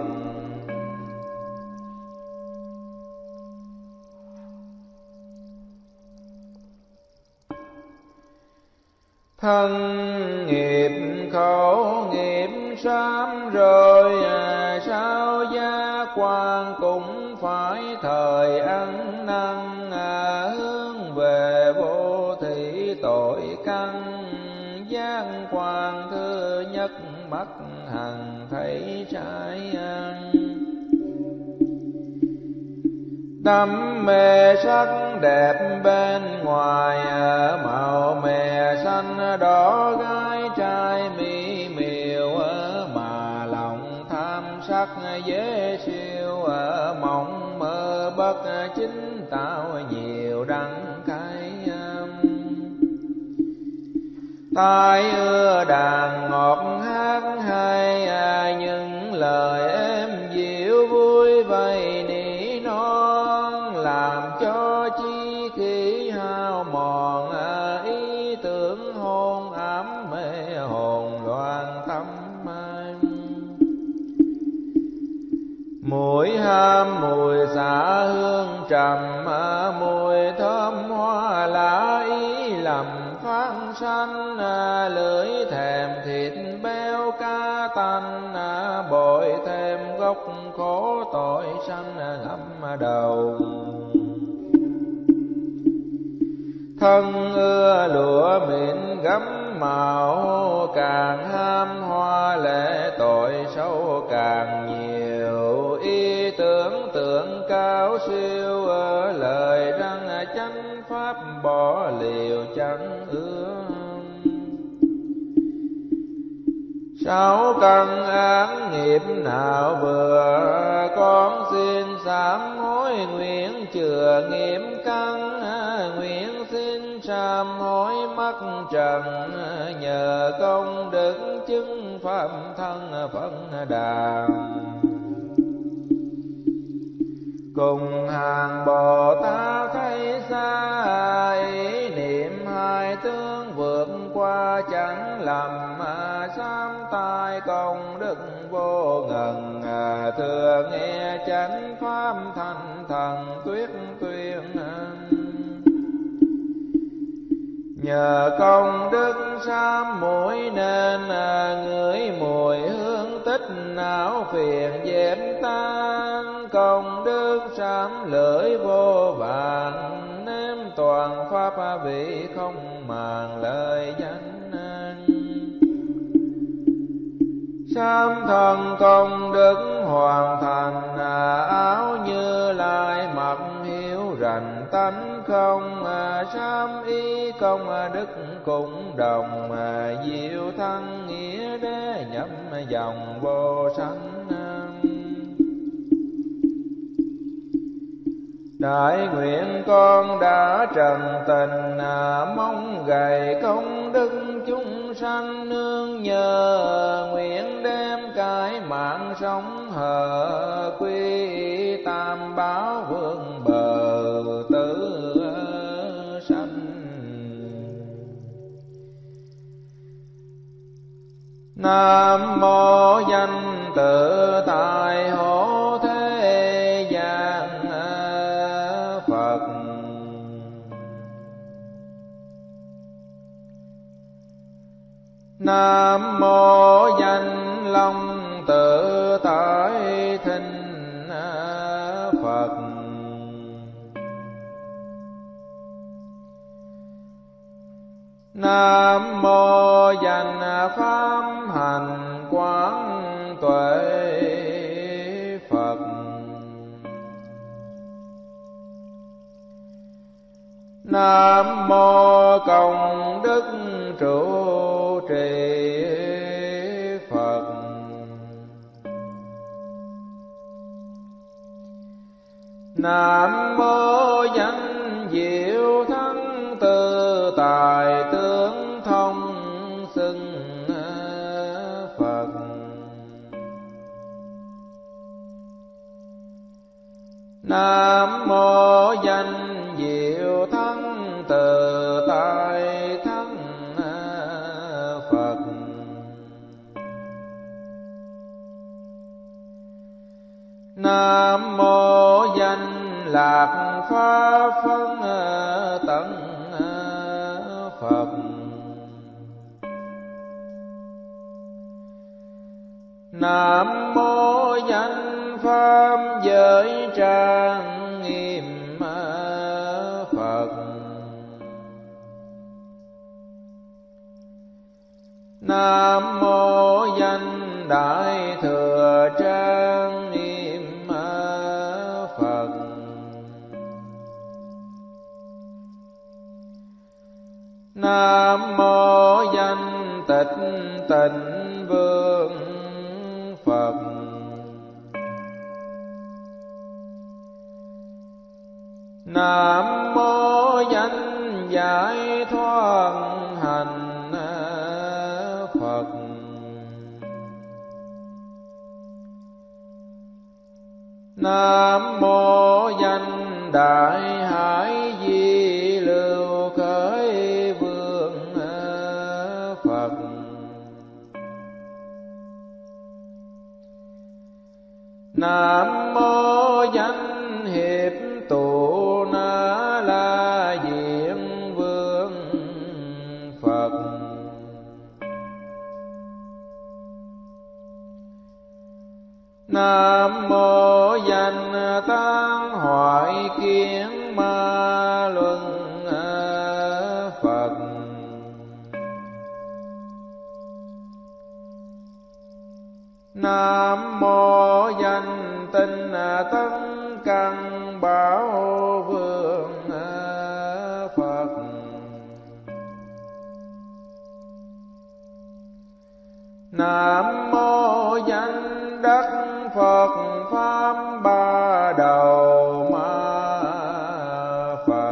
Thân nghiệp khẩu nghiệp sám rồi, sao gia quan cũng phải thời ăn năn. Hướng về vô thị tội căn, giác quan thứ nhất mắt hằng thấy trái ăn. Đam mê sắc đẹp bên ngoài, màu mè xanh đỏ gái trai mỹ miều. Mà lòng tham dễ siêu, mộng mơ bất chính tạo nhiều đắng cay. Tai ưa đàn ngọt hát hay, những lời êm dịu vui vầy nỉ non, làm cho chi khí hao mòn, ý tưởng hôn ám mê hồn loạn tâm. Mùi ham mùi xạ hương trầm, mùi thơm hoa lá ý lầm phát sanh, lưỡi thèm thịt béo cá tanh, bội thêm gốc khổ tội sanh ngậm đầu. Thân ưa lụa mịn gấm màu, càng ham hoa lệ tội sâu càng nhiều. Ý tưởng tượng cao siêu, lời răng chánh pháp bỏ liều chẳng ưa. Sáu căn án nghiệp nào vừa, con xin sám hối nguyện chừa nghiệp căn. Nguyện xin sám hối mắc trần, nhờ công đức chứng pháp thân phân đàn. Cùng hàng Bồ Tát thấy xa, ý niệm hai tướng vượt qua chẳng lầm. Sám tai công đức vô ngần, thừa nghe chánh pháp thanh thần tuyết tuyên. Nhờ công đức sám mũi nên, ngửi mùi hương tích não phiền dẹp tan. Công đức sám lưỡi vô vàn, nếm toàn pháp vị không màng lời danh. Sám thân công đức hoàn thành, áo Như Lai mặc hiếu rành tánh không. Sám ý công đức cũng đồng, diệu thân nghĩa đế nhập dòng vô sanh. Đại nguyện con đã trần tình, mong gầy công đức chúng sanh nương nhờ. Nguyện đem cái mạng sống hờ, quy tam bảo vương bờ tử sanh. Nam mô danh tự tại hộ thế gian Phật. Nam mô danh long tự tại thinh Phật. Nam mô danh pháp hành quán tuệ Phật. Nam mô công đức trụ trì Phật. Nam mô danh diệu thắng tự tại tướng thông xưng Phật. Nam mô danh diệu thắng tự tại thắng Phật. Nam mô danh lạc pháp phân tận Phật. Nam mô danh pháp giới trang nghiêm Phật. Nam mô danh đại thừa trang nghiêm Phật. Nam mô danh tịch tịnh vương Phật. Nam mô danh giải thoát hành Phật. Nam mô danh đại hải di lưu khởi vương Phật. Nam mô danh hiệp tụ na la diệm vương Phật. Nam mô danh tăng hoại kiến ma luân Phật. Nam mô danh tinh tấn căn bảo vương Phật. Nam mô danh đắc Phật pháp ba đầu ma Phật.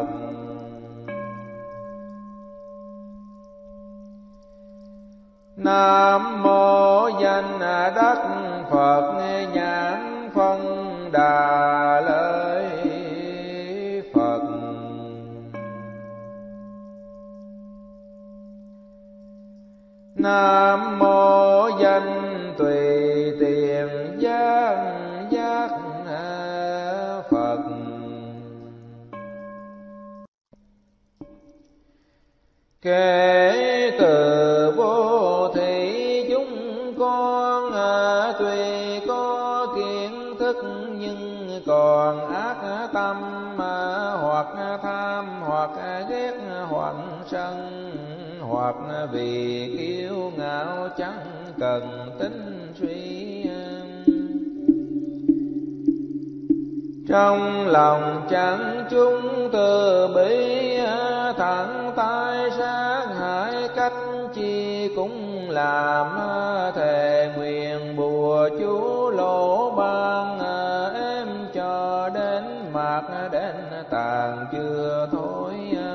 Nam mô danh đắc Phật nhãn phân đà lợi Phật. Nam mô danh tùy tiền giác giác Phật. Kể từ vô thị chúng con tuy có kiến thức nhưng còn ác tâm, hoặc tham hoặc ghét hoặc sân, hoặc vì kiêu ngạo chẳng cần tính suy. Trong lòng chẳng chúng từ bi, thẳng tay sát hại cách chi cũng làm. Thề nguyện bùa chú lỗ ban, em cho đến mạc đến tàn chưa thôi.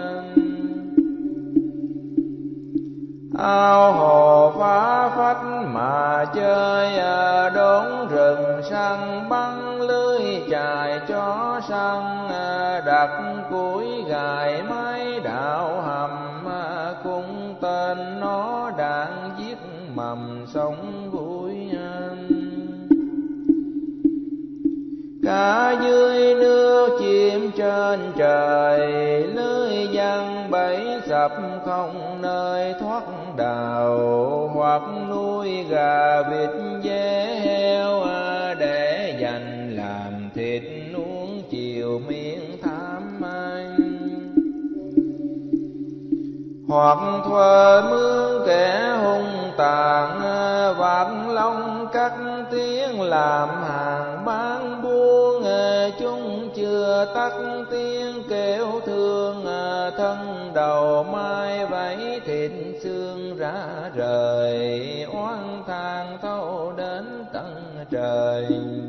Ao hồ phá phách mà chơi, đốn rừng săn bắn lưới chài cho săn. Đặt củi gài máy đạo hầm, cung tên nó đạn giết mầm sống vui. Cả dưới nước chim trên trời, lưới giăng bẫy sập không nơi thoát đào. Hoặc nuôi gà vịt dê heo, để dành làm thịt nuông chiều miệng tham anh. Hoặc thuê mướn kẻ hung tàn, vạt lông cắt tiếng làm hàng bán buôn. Chúng chưa tắt tiếng kêu thương, thân đầu mai vẫy thịt xương rã rời. Oán than thâu đến tận trời,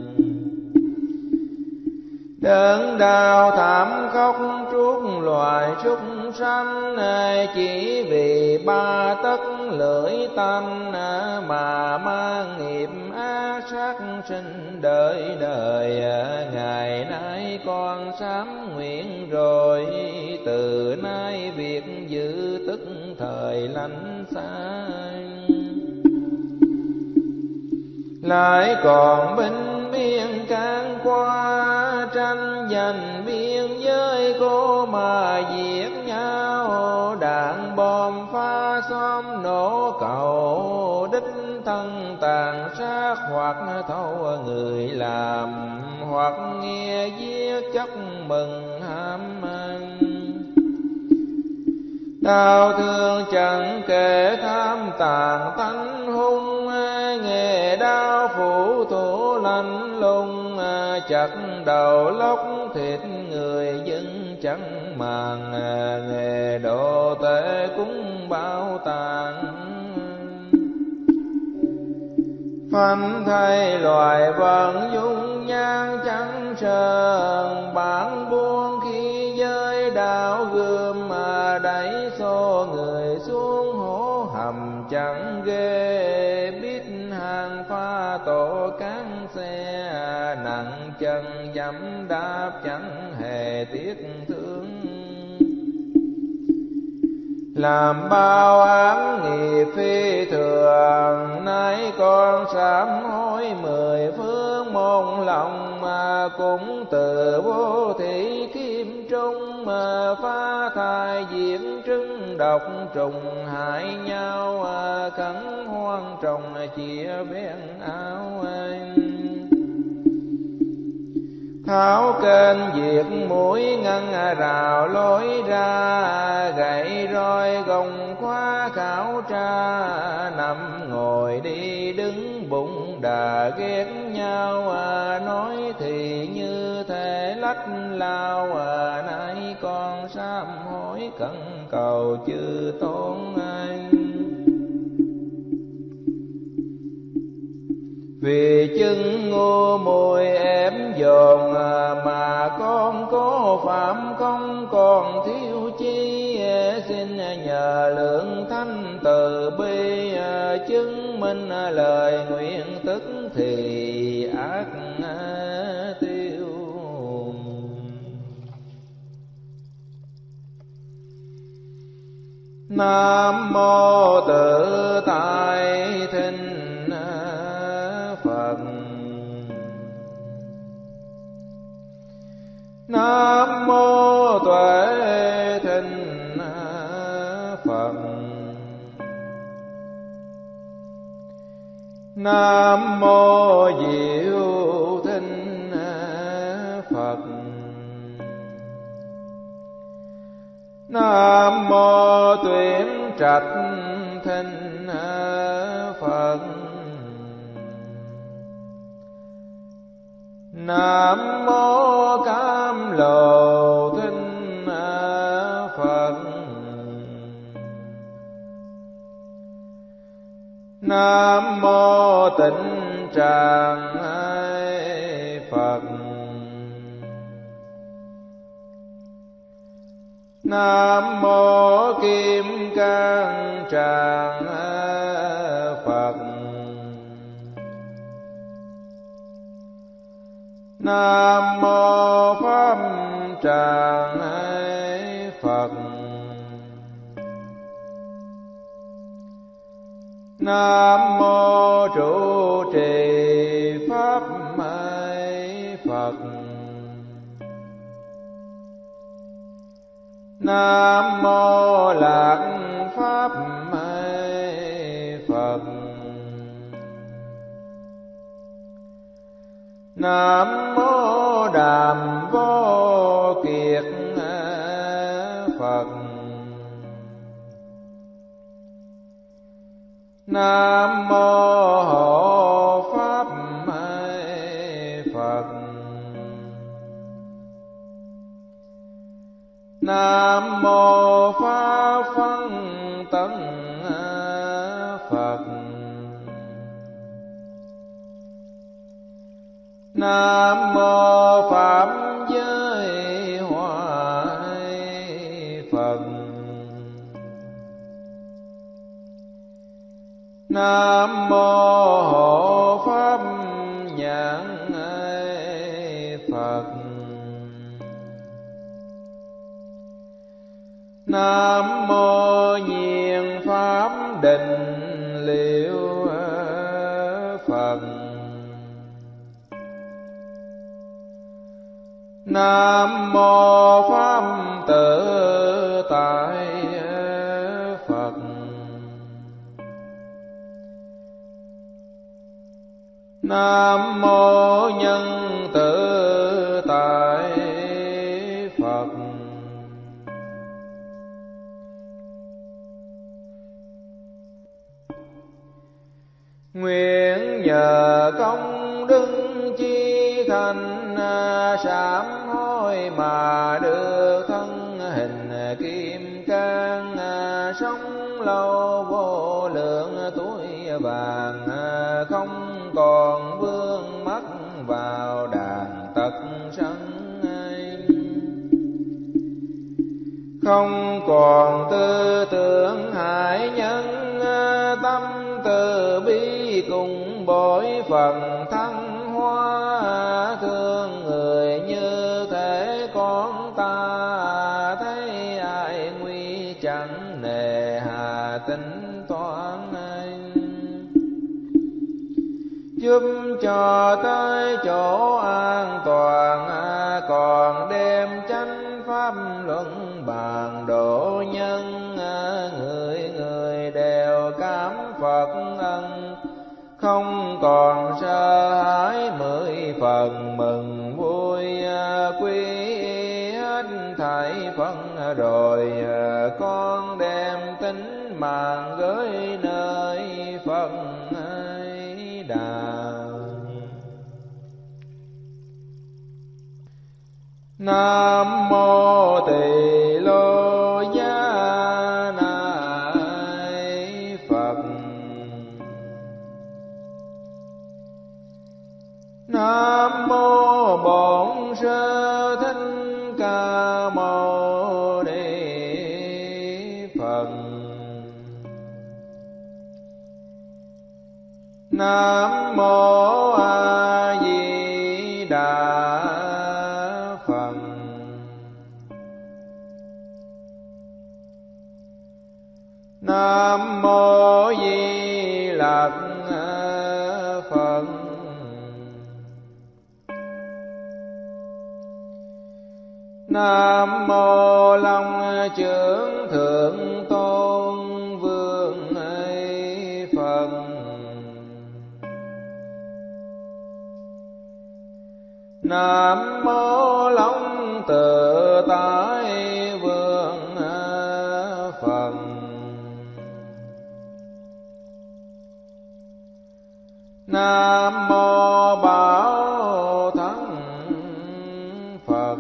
đớn đau thảm khóc trút loài súc sanh. Chỉ vì ba tấc lưỡi tanh, mà mang nghiệp ác sát sinh đời đời. Ngày nay con sám nguyện rồi, từ nay việc giữ tức thời lánh xa. Lại còn binh biên can qua, tranh giành biên giới cô mà giết nhau. Đạn bom phá xóm nổ cầu, đích thân tàn sát. Hoặc thâu người làm, hoặc nghe giết chóc mừng ham ăn. Đau thương chẳng kể tham tàn tánh hung, nghề đau phủ thủ lạnh lùng. Chặt đầu lóc thịt người dân chẳng màng, nghề đồ tể cũng bao tàn. Phanh thay loài vận dung nhan chẳng sơn, bản buông khi chân dẫm đạp chẳng hề tiếc thương. Làm bao ác nghiệp phi thường, nay con sám hối mười phương một lòng, mà cũng từ vô thị kim trung, mà phá thai diễn trứng độc trùng hại nhau, cắn hoang trồng chia ven áo anh. Tháo kênh diệt mũi ngăn rào lối ra, gậy roi gồng khóa khảo tra, nằm ngồi đi đứng bụng đà ghét nhau, nói thì như thể lách lao, nay con sám hối cẩn cầu chư tôn anh. Vì chứng ngu muội ém dồn, mà con có phạm không còn thiếu chi, xin nhờ lượng thanh từ bi, chứng minh lời nguyện tức thì ác tiêu. Nam mô Tự Tại Thinh Phật. Nam mô Tuệ Thinh Phật. Nam mô Diệu Thinh Phật. Nam mô Tuyển Trạch Thinh Phật. Nam mô Cam Lồ Thinh Phật. Nam mô Tịnh Tràng Phật. Nam mô Kim Cang Tràng Phật. Nam mô Pháp Tràng Phật. Nam mô Trụ Trì Pháp Phật. Nam mô Lạc Pháp Phật. Nam mô Đàm Vô Kiệt Phật. Nam mô Hộ Pháp Phật. Nam mô Pháp Phân Tấn Phật. Nam mô Pháp Giới Hoại Phật. Nam mô Hộ Pháp Nhãn Phật. Nam mô Nhiên Pháp Định Liệu Phật. Nam mô Pháp Tự Tại Phật. Nam mô Nhân Tự Tại Phật. Nguyện nhờ công đức chi thành, sám hối mà được thân hình kim cang, sống lâu vô lượng tuổi vàng, không còn vương mắc vào đàn tật sân. Không còn tư tưởng hại nhân, tâm từ bi cùng bội phần thăng hoa, thương người như thế con ta, thấy ai nguy chẳng nề hà tính toán. Giúp cho tới chỗ an toàn, còn đem chánh pháp luận bàn độ nhân. Người người đều cảm Phật ân, không còn sợ hãi, 10 phần mừng vui. Quy hết thảy phân rồi, con đem tính mạng gửi nơi Phật Đà. Nam mô Tỳ Lô Giá Ni Phật. Nam mô Bổn Sư Thích Ca Mâu Ni Phật. Nam mô A Di Đà Phật. Nam mô Di Lặc Phật. Nam mô Long Trưởng Thượng Tôn Vương Phật. Nam mô Long Tự Tại Vương Phật. Nam mô Bảo Thắng Phật.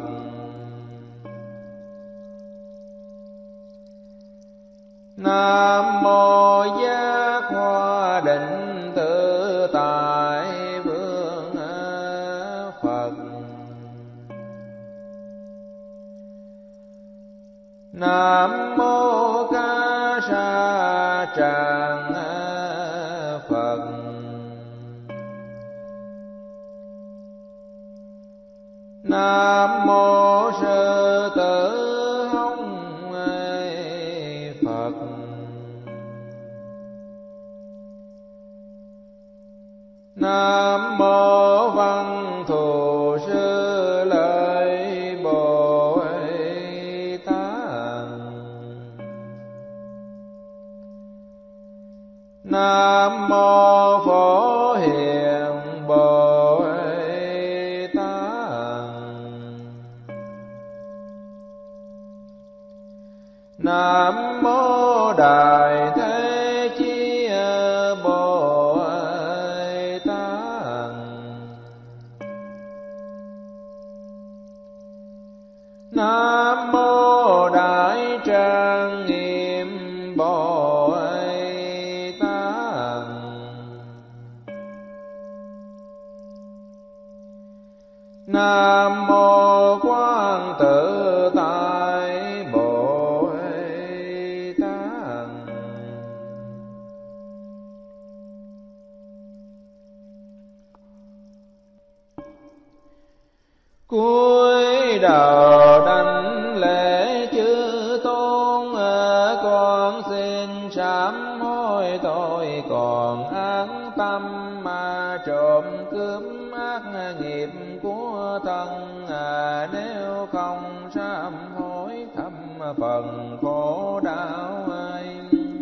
Nam mô Giác Hoa Định Tự Tại Vương Phật. Nam mô Ca Sa Tràng Phật. Nam mô Sư Tử Hồng Phật. Nam mô Văn Thù Sư Lợi Bồ Tát. Nam mô Phổ Hiền Bồ Tát. Nam mô Đại Thế Chí Bồ Tát. Nam mô Đại Trang Nghiêm Bồ Tát. Nam mô Quán Tự Tại Bồ Tát. Cúi đầu đảnh lễ chư tôn, con xin sám hối tội còn ác tâm, mà trộm cướp ác nghiệp của thân. Nếu không sám hối thâm phần khổ đau ai.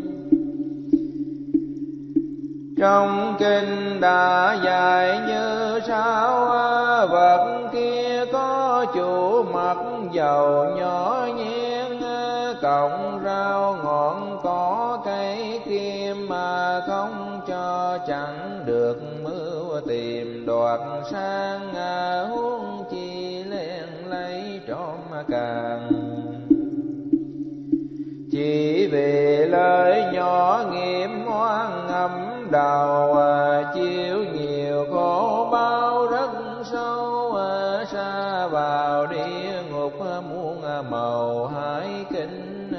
Trong kinh đã dạy như sau, vật kia có chủ mặt dầu nhỏ nhén, cộng rau ngọn cỏ cây kim, mà không cho chẳng được mưu tìm đoạt sang. Huống chi len lấy trộm càng, chỉ vì lời nhỏ nghiệp oan ngầm đầu. Chịu nhiều khổ bao rất sâu, sa vào địa ngục muôn màu hải kinh.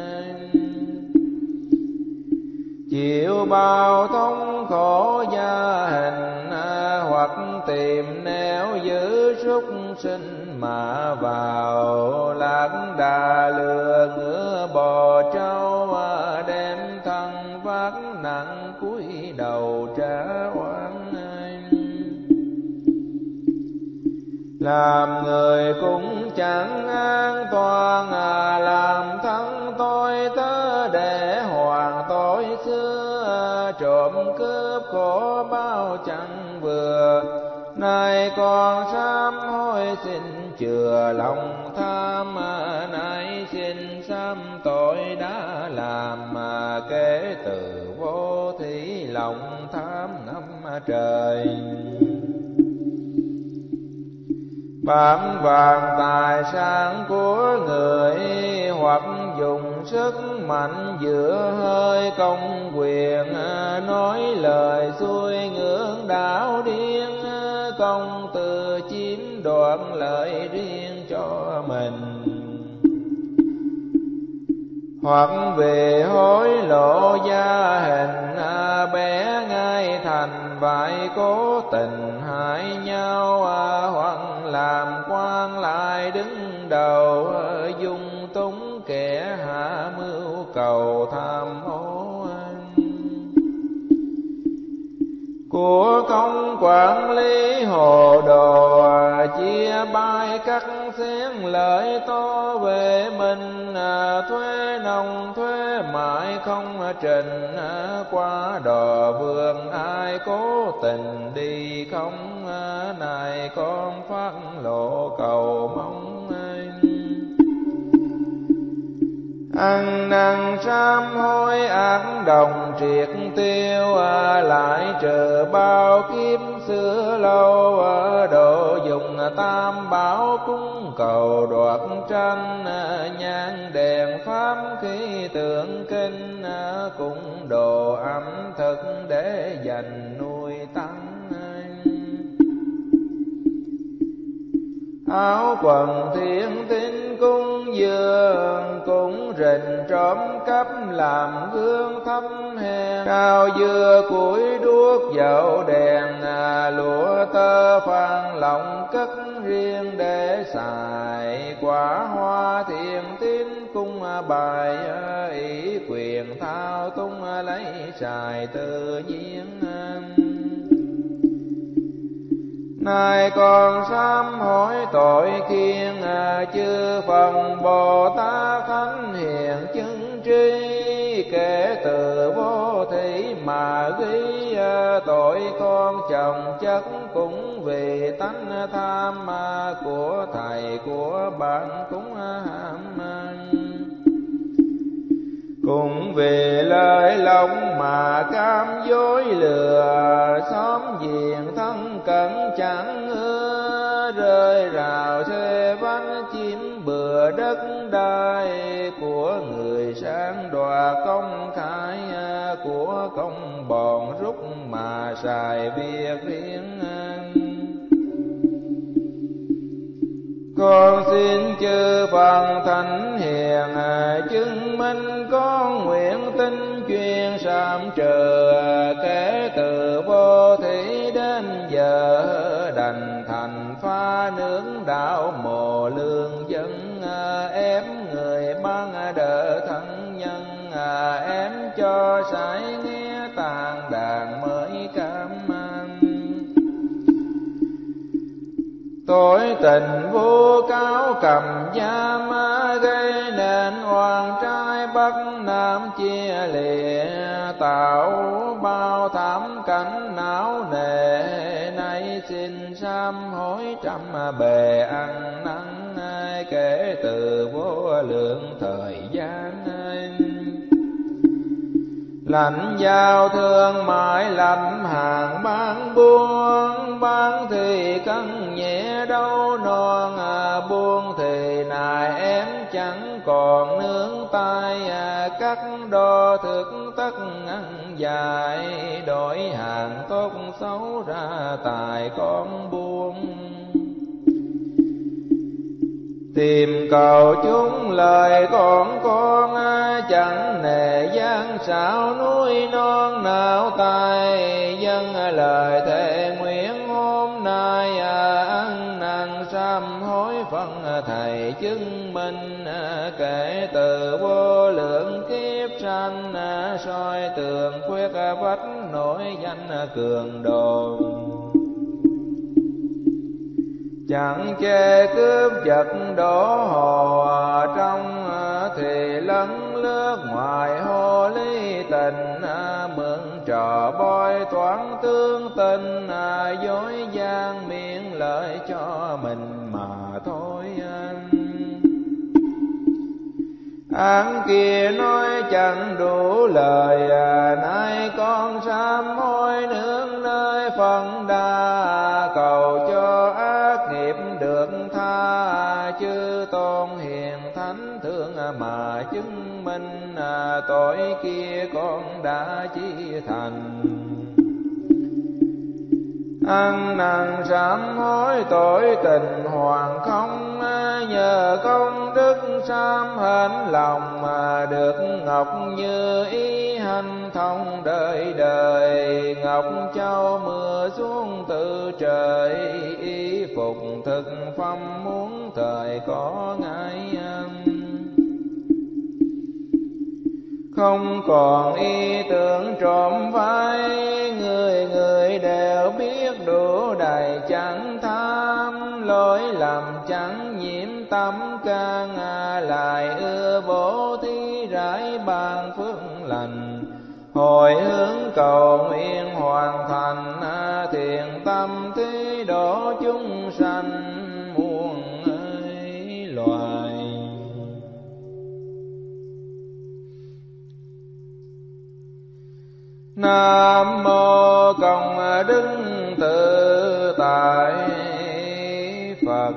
Chịu bao thống khổ gia hình, hoặc tìm nẻo giữ súc sinh mà vào, lạc đà lừa ngựa bò trâu, đem thân vác nặng cúi đầu trả oán. Làm người cũng chẳng an toàn, làm thân tôi tớ để hoàng tối xưa, trộm cướp khổ bao chẳng vừa. Nay con sám hối xin chừa lòng tham, nay xin sám tội đã làm, kể từ vô thí lòng tham ngắm trời. Bám vàng tài sản của người, hoặc dùng sức mạnh giữa hơi công quyền, nói lời xuôi ngưỡng đạo điên, công từ chiếm đoạt lợi riêng cho mình. Hoặc về hối lộ gia hình, bé ngay thành vậy cố tình hại nhau, hoặc làm quan lại đứng đầu, dung túng kẻ hạ mưu cầu tham ô. Của công quản lý hồ đồ, chia bay cắt xén lợi to về mình, thuế nông thuế mại không trình, qua đò vườn ai cố tình đi không, này con phát lộ cầu mong. Ăn năn sám hối ác đồng triệt tiêu, lại trừ bao kiếp xưa lâu, độ dùng tam bảo cúng cầu đoạt tranh, nhang đèn pháp khí tượng kinh, cũng đồ ẩm thực để dành nuôi tăng. Áo quần thiên tín cung dường, cũng rình trộm cắp làm gương thấp hèn. Cao dưa củi đuốc dầu đèn, lụa tơ phan lọng cất riêng để xài. Quả hoa thiền tín cung bài, ý quyền thao tung lấy xài tự nhiên. Nay con sám hối tội khiên, chư phần Bồ Tát thánh hiền chứng tri. Kể từ vô thí mà ghi, tội con chồng chất cũng vì tánh tham, của thầy của bạn cũng ham. Cũng vì lời lòng mà cam dối lừa, xóm giềng thân cận chẳng ưa. Rơi rào thuê vắng chiếm bừa đất đai, của người sáng đoạt công khai, của công bòn rút mà xài việc riêng. Con xin chư phần thánh hiền, chứng minh con nguyện tin chuyên sám trừ. Kể từ vô thí đến giờ, đành thành pha nướng đạo mồ lương dân. Ém người ban đỡ thân nhân, ém cho sải nghe tàn đàn mới cam mang. Tội tình vô cáo cầm giam, gây nên oan trai bắc nam chia lìa. Tạo bao thảm cảnh não nề, nay xin sám hối trăm bề ăn năn. Kể từ vô lượng thời gian, lãnh giao thương mãi lập hàng bán buôn. Bán thì cân nhẹ đâu non, buông thì nài em chẳng còn nương tay. Cắt đo thực tất ăn dài, đổi hàng tốt xấu ra tài con buông. Tìm cầu chúng lời con chẳng nề gian xảo núi non nào tay. Dân lời thề nguyện hôm nay ăn năn sám hối phân thầy chứng minh, kể từ vô lượng kiếp sanh, soi tường khuyết vách nổi danh cường đồ. Chẳng chê cướp giật đổ hồ trong, thì lấn lướt ngoài hồ ly tình, mượn trò bói toán tương tình, dối gian miệng lợi cho mình mà thôi anh. Án kia nói chẳng đủ lời, nay con sám hối nương nơi phần đa, cầu cho ác nghiệp được tha. Chư tôn hiền thánh thương mà chứng minh, tội kia con đã chi thành. Ăn năn sám hối tội tình hoàng không, nhờ công đức sám hên lòng, mà được ngọc như ý hành thông đời đời. Ngọc châu mưa xuống từ trời, y phục thực phẩm muốn thời có ngại ăn. Không còn ý tưởng trộm phái, người người đều biết đủ đầy chẳng tham. Lỗi lầm chẳng nhiễm tâm can, lại ưa bố thí rải ban phước lành. Hồi hướng cầu nguyện hoàn thành, thiện tâm thí độ chúng sanh muôn loài. Nam mô Công Đức Tự Tại Phật.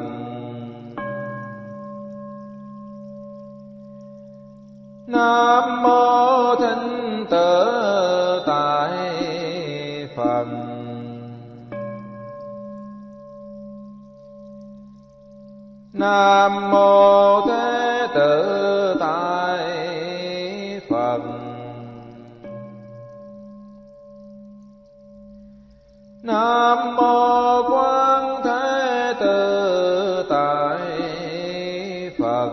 Nam mô Thinh Tự Tại Phật. Nam mô Thế Tự Tại Phật. Nam mô Quán Thế Tự Tại Phật.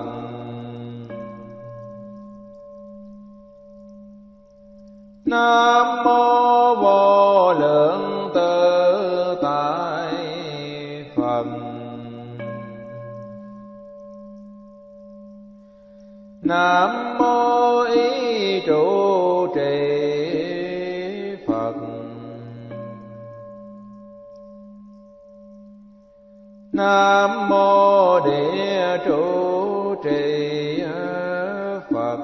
Nam mô Vô Lượng Tự Tại Phật. Nam mô Ý Trụ Trì Phật. Nam mô Địa Trụ Trì Phật.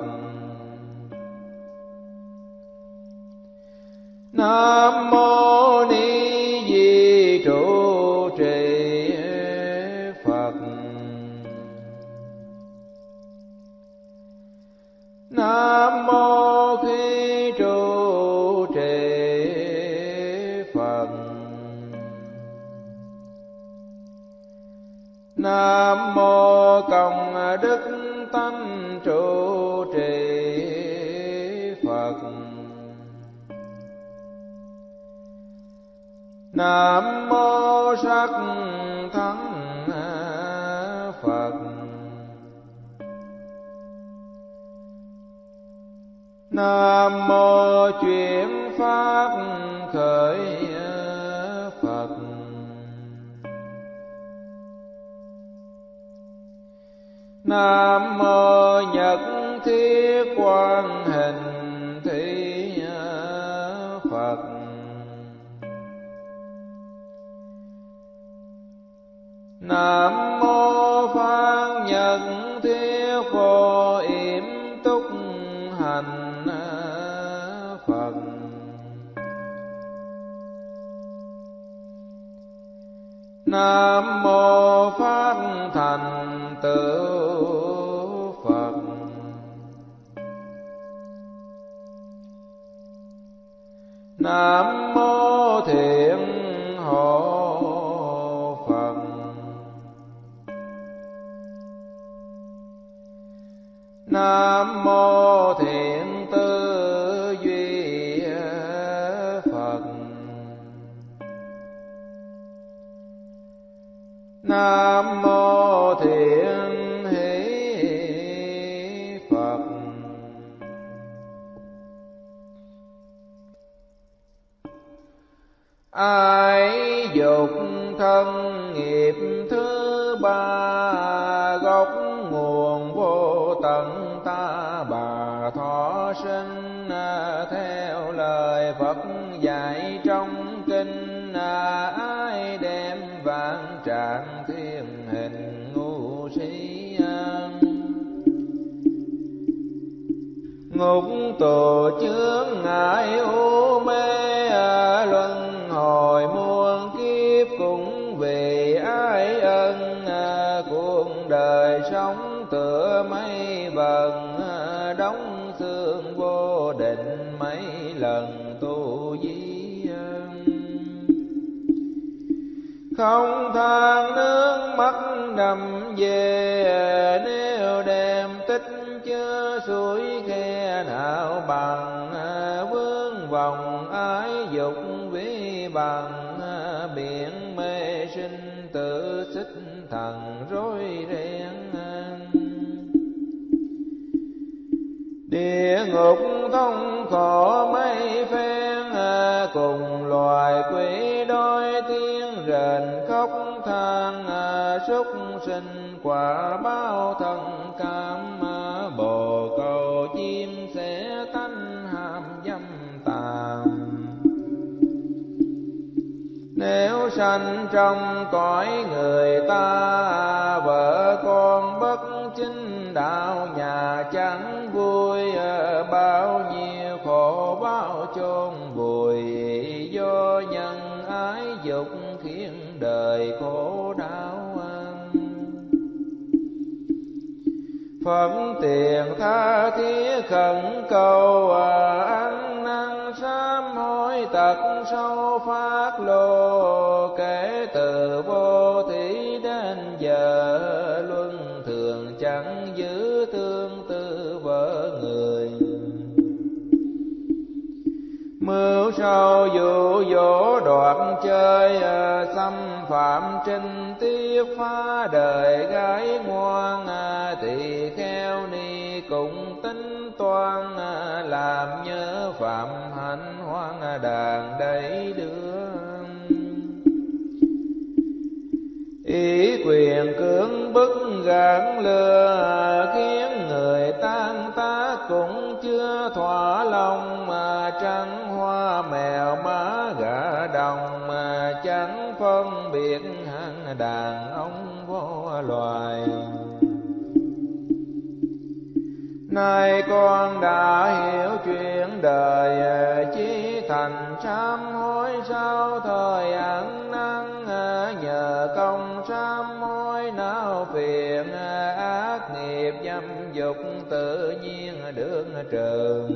Nam mô Ni Di Trụ Trì Phật. Nam mô Khí Trụ Trì Phật. Nam mô Công Đức Tánh Trụ Trì Phật. Nam mô Sắc Thắng Phật. Nam mô Chuyển Pháp Khởi Phật. Nam mô Nhật Thiết Quan Hình Thị Phật. Nam mô Pháp Nhật Thiết Vô Yểm Túc Hành Phật. Nam mô Pháp Thành Tựu Phật. Nam mô Thiện Hộ Phật. Nam mô Thiện Tư Duy Phật. Nam mô gốc nguồn vô tận ta bà thọ sinh, theo lời Phật dạy trong kinh, ai đem vạn trạng thiên hình ngu si. Ngục tù chướng ngại u mê, luân hồi muôn kiếp cũng vì ai ân. Cuộc đời sống tựa mây vần, đóng xương vô định mấy lần tu di. Không than nước mắt đầm về, nếu đem tích chứa suối khe nào bằng. Vướng vòng ái dục vi bằng, biển mê sinh tự xích thần rối ren. Địa ngục thống khổ mấy phen, cùng loài quỷ đói tiếng rền khóc than. Súc sinh quả báo thân cam, bồ câu chim sẽ tánh ham dâm tàm. Nếu sanh trong cõi người ta, vợ con bất chính đạo nhà chẳng vui. Bao nhiêu khổ báo chôn vùi, do nhân ái dục khiến đời khổ đau. Phật tiền tha thiết khẩn cầu, ăn năn sám hối tật sâu phát lộ. Kể từ vô thí đến giờ, luân thường chẳng giữ tương tư vợ người. Mưu sâu dụ dỗ đoạt chơi, xâm phạm trinh tiết phá đời gái ngoan. Tỳ kheo ni cũng tính toan, làm nhớ phạm hạnh hoang đàn đầy đưa. Ý quyền cưỡng bức gạn lừa, khiến người tan tác cũng chưa thỏa lòng. Trắng hoa mèo má gà đồng, chẳng phân biệt hạng đàn ông vô loài. Nay con đã hiểu chuyện đời, chí thành sám hối sau thời ăn năn. Nhờ công sám hối não phiền, ác nghiệp dâm dục tự nhiên được trừ.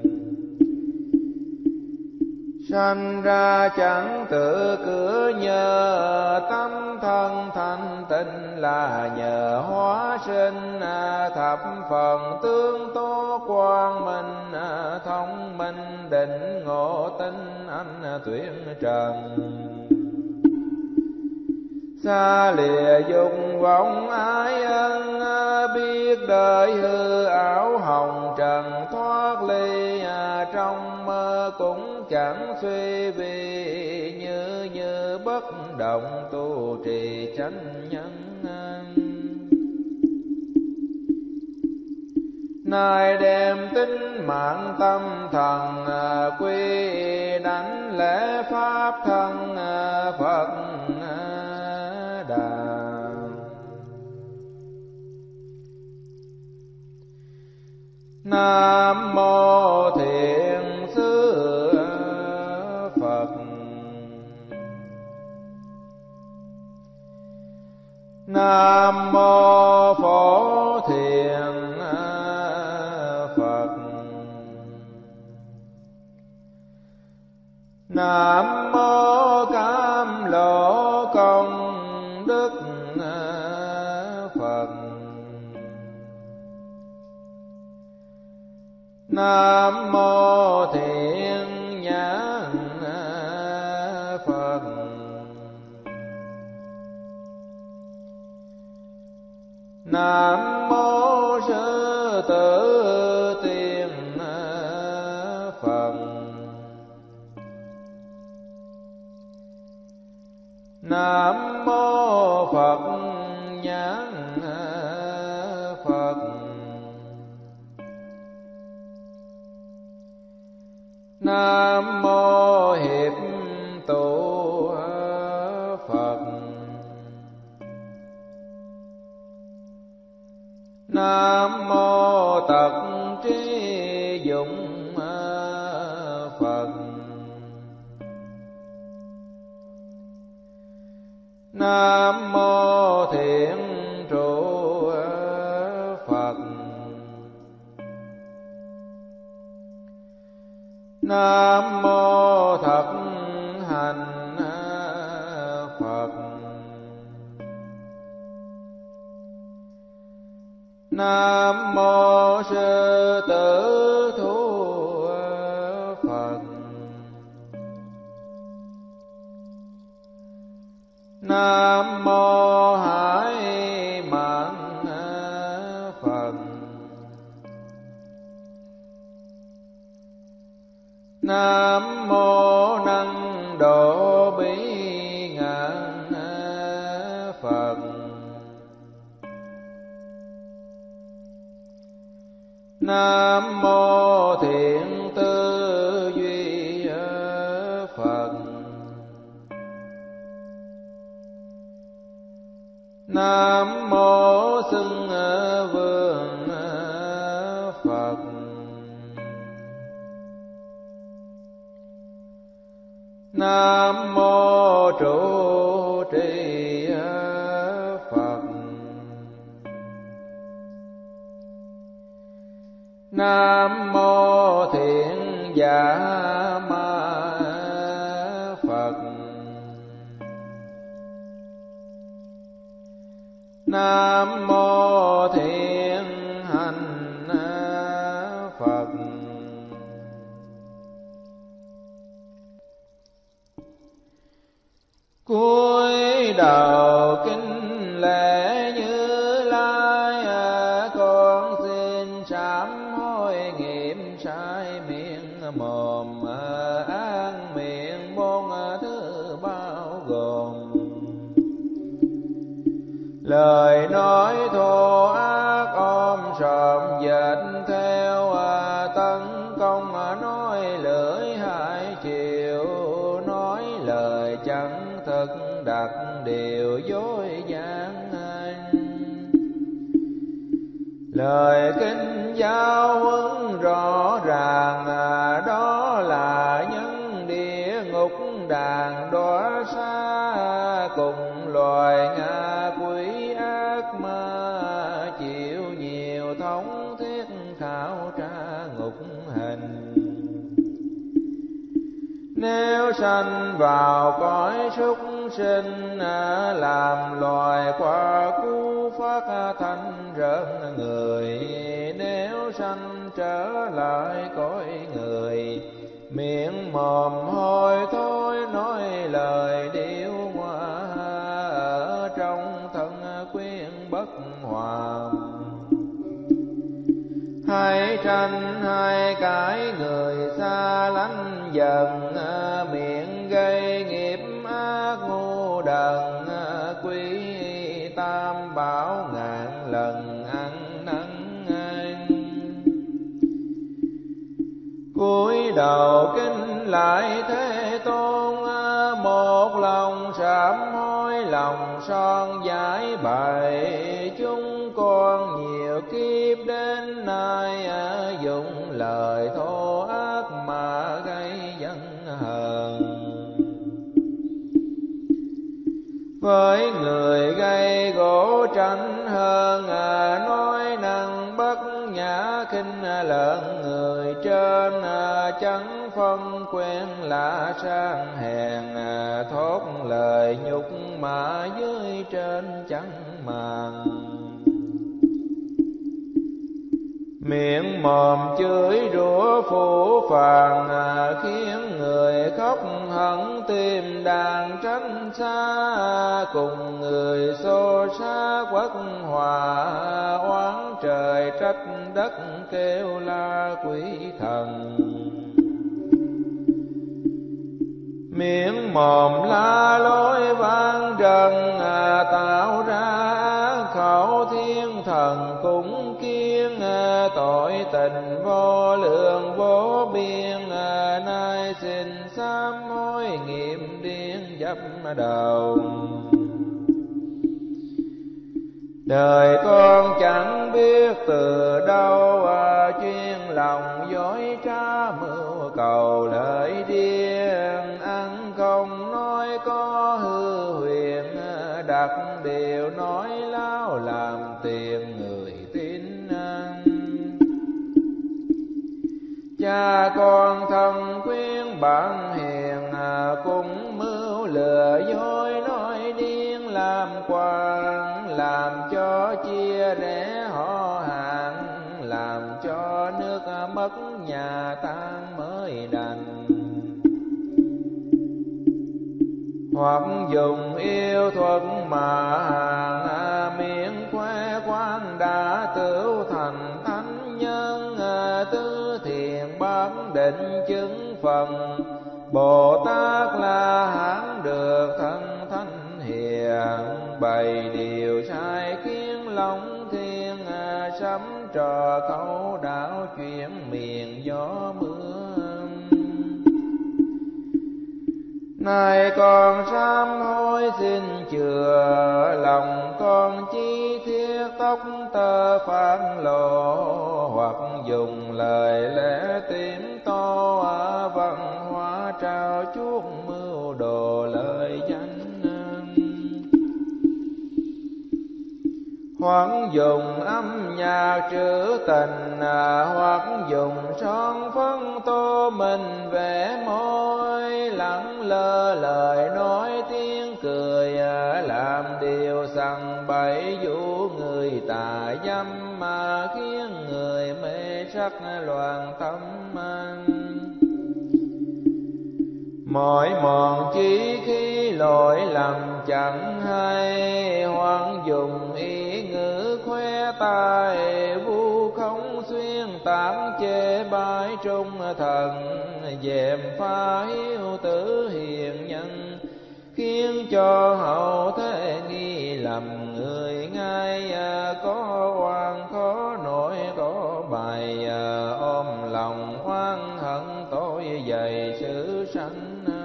Sanh ra chẳng tự cửa nhờ, tâm thân thanh tịnh là nhờ hóa sinh. Thập phần tương tố quang minh, thông minh định ngộ tinh anh tuyển trần. Xa lìa dục vọng ái ân, biết đời hư ảo hồng trần thoát ly. Trong mơ cũng chẳng suy vì, như bất động tu trì chánh nhân. Nay đem tính mạng tâm thần, quy đảnh lễ pháp thân Phật Đà. Nam mô Thiện Sư Phật. Nam mô Phổ Thiện Phật. Nam mô Cam Lộ Công Đức Phật. Nam mô Thiện Nhãn Phật. Nam mô Sư Tử Tiên Phật. Nam mô Phật Nhãn Nam mô Hiệp Tụ Phật. Nam mô Tật Trí Dụng Phật. Nam mô Thiện Trụ Phật. Nam mô Thập Hành Phật. Nam mô Sư Tử Thú Phật. Nam mô Hải Mạn Phật. Nam mô Năng Độ Bỉ Ngạn Phật. Nam mô Thiện Tư Duy Phật. Nam mô Xưng Vương Phật. Nam mô Trụ Trì Phật. Nam mô Thiện Giả Ma Phật. Nam mô Thiện Hành Phật. Cúi đầu kính lễ Như Lai, con xin sám hối nghiệm sai miệng mồm, ác miệng bốn thứ bao gồm. Lời nói thô ác ôm sòm dệt theo, tấn công nói lưỡi hai chiều, nói lời chẳng thực đặt điều dối gian. Lời kinh giáo huấn rõ ràng, đó là nhân địa ngục đàn đọa xa, cùng loài ngạ quỷ ác ma, chịu nhiều thống thiết khảo tra ngục hình. Nếu sanh vào cõi súc sinh, làm loài qua cú phát thanh rợn người. Nếu sanh trở lại cõi người, miệng mồm hôi thối nói lời điêu ngoa, ở trong thân quyến bất hòa. Hay tranh hay cãi người xa lánh dần, miệng gây nghiệp ác ngu đần. Quý tam bảo ngàn lần ăn năn anh. Cúi đầu kính lại Thế Tôn, một lòng sám hối lòng son giải bày. Chúng con nhiều kiếp đến nay, dùng lời thô ác mà gây giận hờn. Với người gây gỗ tranh hơn, nói năng bất nhã khinh lợn người trên. Chẳng phân quen lạ sang hèn, thốt lời nhục mà dưới trên chẳng màng. Miệng mồm chửi rủa phũ phàng, khiến người khóc hận tim đàn tránh xa. Cùng người xô xá quất hòa, oán trời trách đất kêu la quỷ thần. Miệng mồm la lối vang trần, tạo ra khẩu thiên thần cũng kiêng. Tội tình vô lượng vô biên, xin sám hối nghiệp điên dấp đầu. Đời con chẳng biết từ đâu, chuyên lòng dối trá mưu cầu lợi điên. Ăn không nói có hư huyền, đặt điều nói láo làm tiền người tin ăn. Cha con thân khuyên bạn hiền, cũng mưu lừa dối nói điên làm quan. Làm cho chia rẽ họ hàng, làm cho nước mất nhà tan mới đành. Hoặc dùng yêu thuật mà hàng, miệng khoe khoang đã tửu thành thánh nhân. Tứ thiện bác định chứng phần, Bồ Tát La Hán được thân thánh hiền. Bày điều sai khiến lòng thiên, sấm trò khẩu đảo chuyển miền gió mưa. Nay con sám hối xin chừa, lòng con chi thiết tóc tơ phản lộ. Hoặc dùng lời lẽ tiếng to, văn hóa trao chuốt mưu đồ lời danh. Hoặc dùng âm nhạc trữ tình, hoặc dùng son phấn tô mình vẽ môi. Lẳng lơ lời nói tiếng cười, làm điều sằng bậy dụ người tà dâm. Mà khiến người mê sắc loạn tâm anh. Mỏi mòn chí khi lỗi lầm chẳng hay, hoặc dùng ý ngữ khoe tài. Vu không xuyên tán chê bai trung thần, dèm pha hiếu tử hiền nhân. Khiến cho hậu thế nghi lầm người ngay, có oan khó nổi có bài. Ôm lòng oan hận tội dày sự sanh.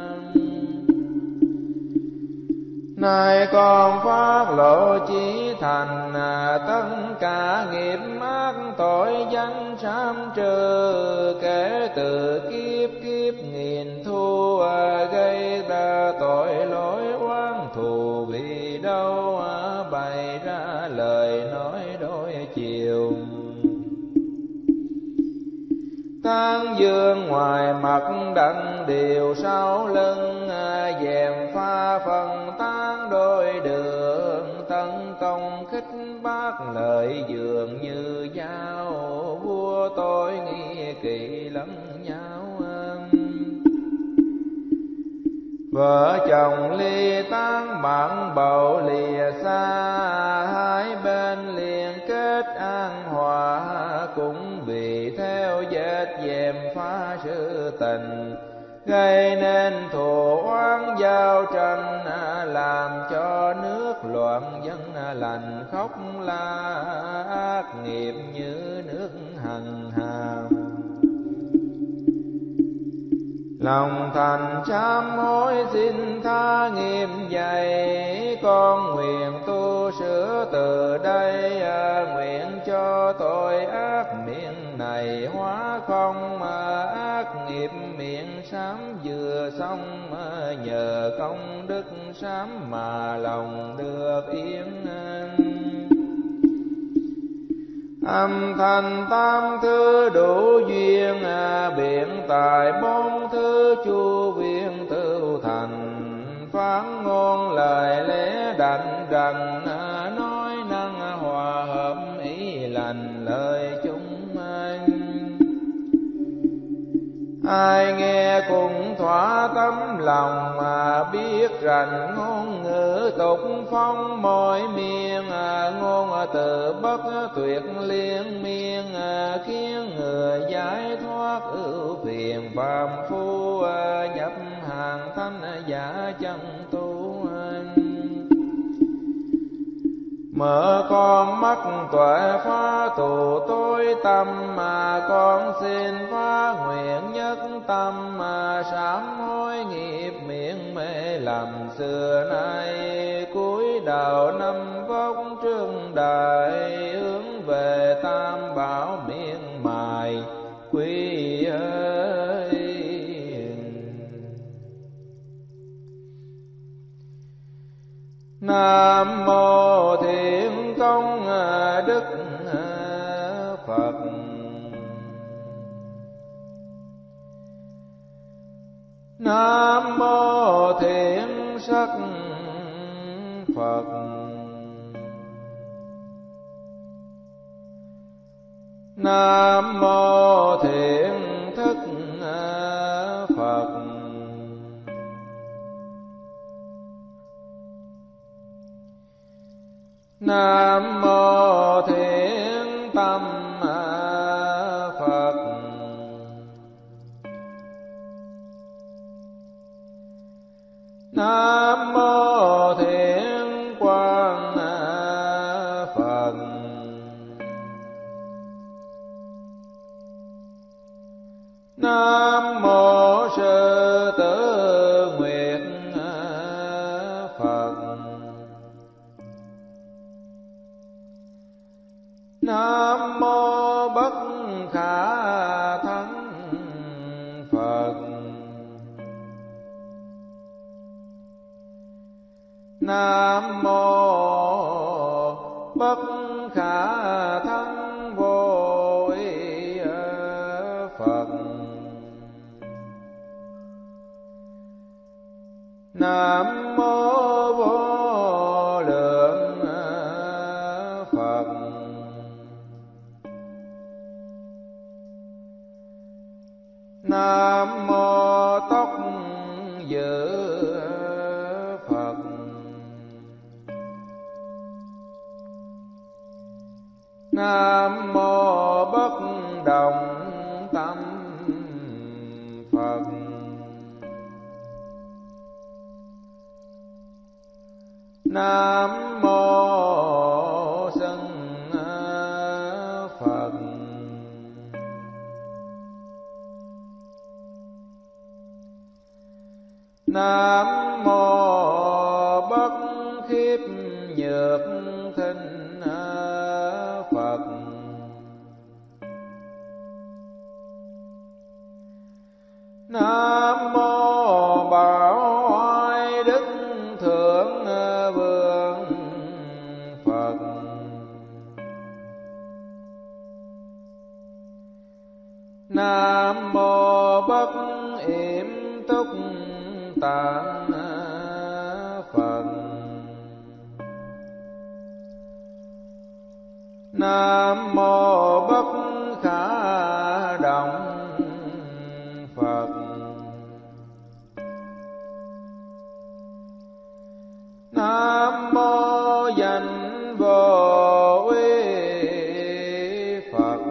Nay con phát lộ chí thành, tất cả nghiệp ác tội danh sám trừ. Kể từ kiếp kiếp nghìn thu, gây ra tội lỗi oán thù. Vì đâu bày ra lời nói đôi chiều. Tán dương ngoài mặt đặng điều sau lưng, dèm pha phần tán đôi đường. Tấn công khích bác lợi dường như dao, vua tôi nghi kỵ lẫn nhau. Vợ chồng ly tán bạn bầu lìa xa, hai bên liền kết an hòa. Cũng vì theo vết dèm pha sự tình, gây nên thù oán giao tranh. Làm cho nước loạn dân lành khóc la, ác nghiệp như nước hằng hà. Lòng thành sám hối xin tha nghiệp dày, con nguyện tu sửa từ đây. Nguyện cho tội ác miệng này hóa không, ác nghiệp miệng sám vừa xong. Nhờ công đức sám mà lòng được yên an. Âm thanh tam thứ đủ duyên, biện tài bốn thứ chu viên tự thành. Phán ngôn lời lẽ đảnh rằng, nói năng hòa hợp ý lành lời chúng anh. Ai nghe cũng thỏa tấm lòng, biết rằng ngôn ngữ tục phong mỗi miền. Ngôn từ bất tuyệt liên miên, khiến người giải thoát ưu phiền phàm phu. Nhập hàng thanh giả chân tu. Mở con mắt tuệ phá tù tối tâm, mà con xin phá nguyện nhất tâm, mà sám hối nghiệp miệng mê lầm xưa nay. Cúi đầu năm vóc trương đại, hướng về tam bảo miệng mài quy ơi. Nam mô Thiện Công Đức Phật. Nam mô Thiện Sắc Phật. Nam mô Thiện Thức Phật. Nam mô Thiện Tâm Phật. Nam mô Thiện Quang Phật. Nam mô Sư Tử Nguyệt Phật. Nam mô Bất Khả Thắng Phật. Nam mô Bất Khả Thắng Vô Ý Phật. Nam mô Vô Lượng Phật. Nam mô Tóc Dự Phật. Nam mô Bất Động Tâm Phật. Nam mô Sân Phật. Nam mô Bất Khiếp Nhược Thinh Phật. Nam mô Bảo Oai Đức Thượng Vương Phật. Nam mô Bất Yểm Túc Tạng Phật. Nam mô Bất Khả Động Phật. Nam mô Danh Vô Uy Phật.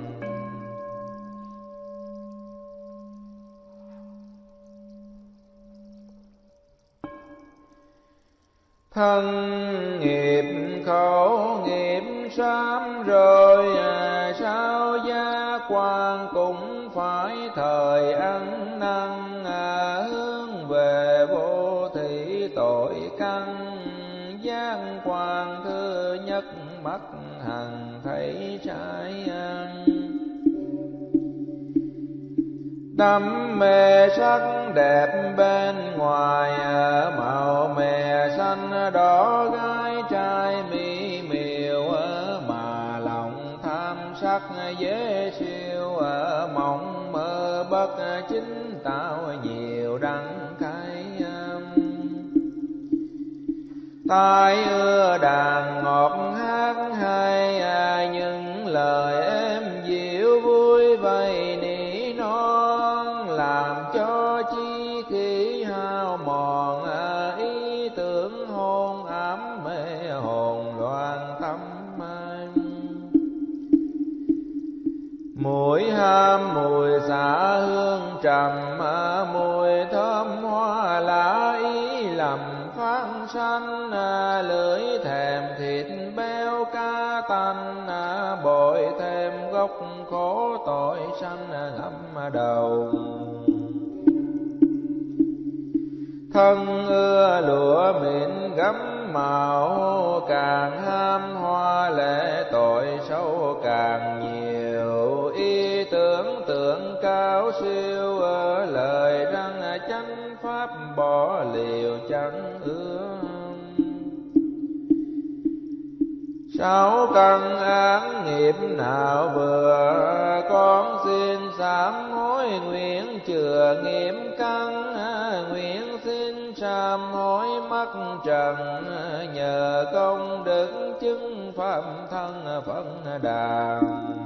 Thân nghiệp khẩu nghiệp sám rồi, sao gia quan cũng phải thời ăn năn. Hướng về vô thị tội căn, giác quan thứ nhất mắt hằng thấy trái ăn. Đam mê sắc đẹp bên ngoài, màu mè xanh đỏ gái trai mỹ miều. Mà lòng tham sắc dễ siêu, mộng mơ bất chính tạo nhiều đắng cay. Tai ưa đàn ngọt hát hay, những lời êm dịu vui vầy nỉ non. Làm cho chi khí hao mòn, ý tưởng hôn ám mê hồn loạn tâm. Mùi ham mùi xả hương trầm, mùi thơm hoa lá ý lầm phát sanh. Lưỡi thèm thịt sanh, bội thêm gốc khổ tội sanh ngậm đầu. Thân ưa lụa mịn gấm màu, càng ham hoa lệ tội sâu càng nhiều. Ý tưởng tượng cao siêu, lời răng chánh pháp bỏ liều chẳng ưa. Sáu căn án nghiệp nào vừa, con xin sám hối nguyện chừa nghiệp căn. Nguyện xin sám hối mắc trần, nhờ công đức chứng pháp thân Phật Đà.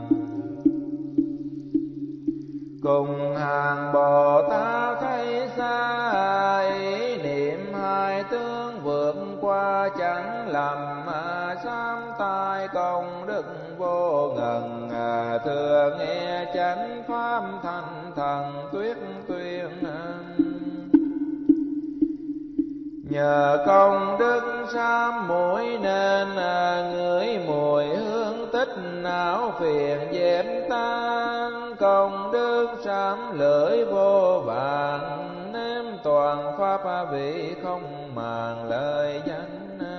Cùng hàng Bồ Tát thấy xa, ý niệm hai tướng vượt qua chẳng lầm. Sám tai công đức vô ngần, thừa nghe chánh pháp thanh thần tuyết tuyên. Nhờ công đức sám mũi nên, ngửi mùi hương tích não phiền dẹp tan. Công đức sám lưỡi vô vàng, nếm toàn pháp vị không màng lời danh.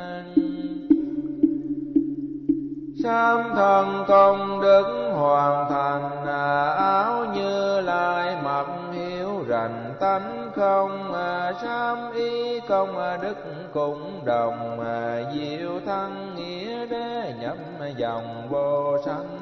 Sám thân công đức hoàn thành, áo Như Lai mặc hiếu rành tánh không. Sám ý công đức cũng đồng, diệu thân nghĩa đế nhập dòng vô sanh.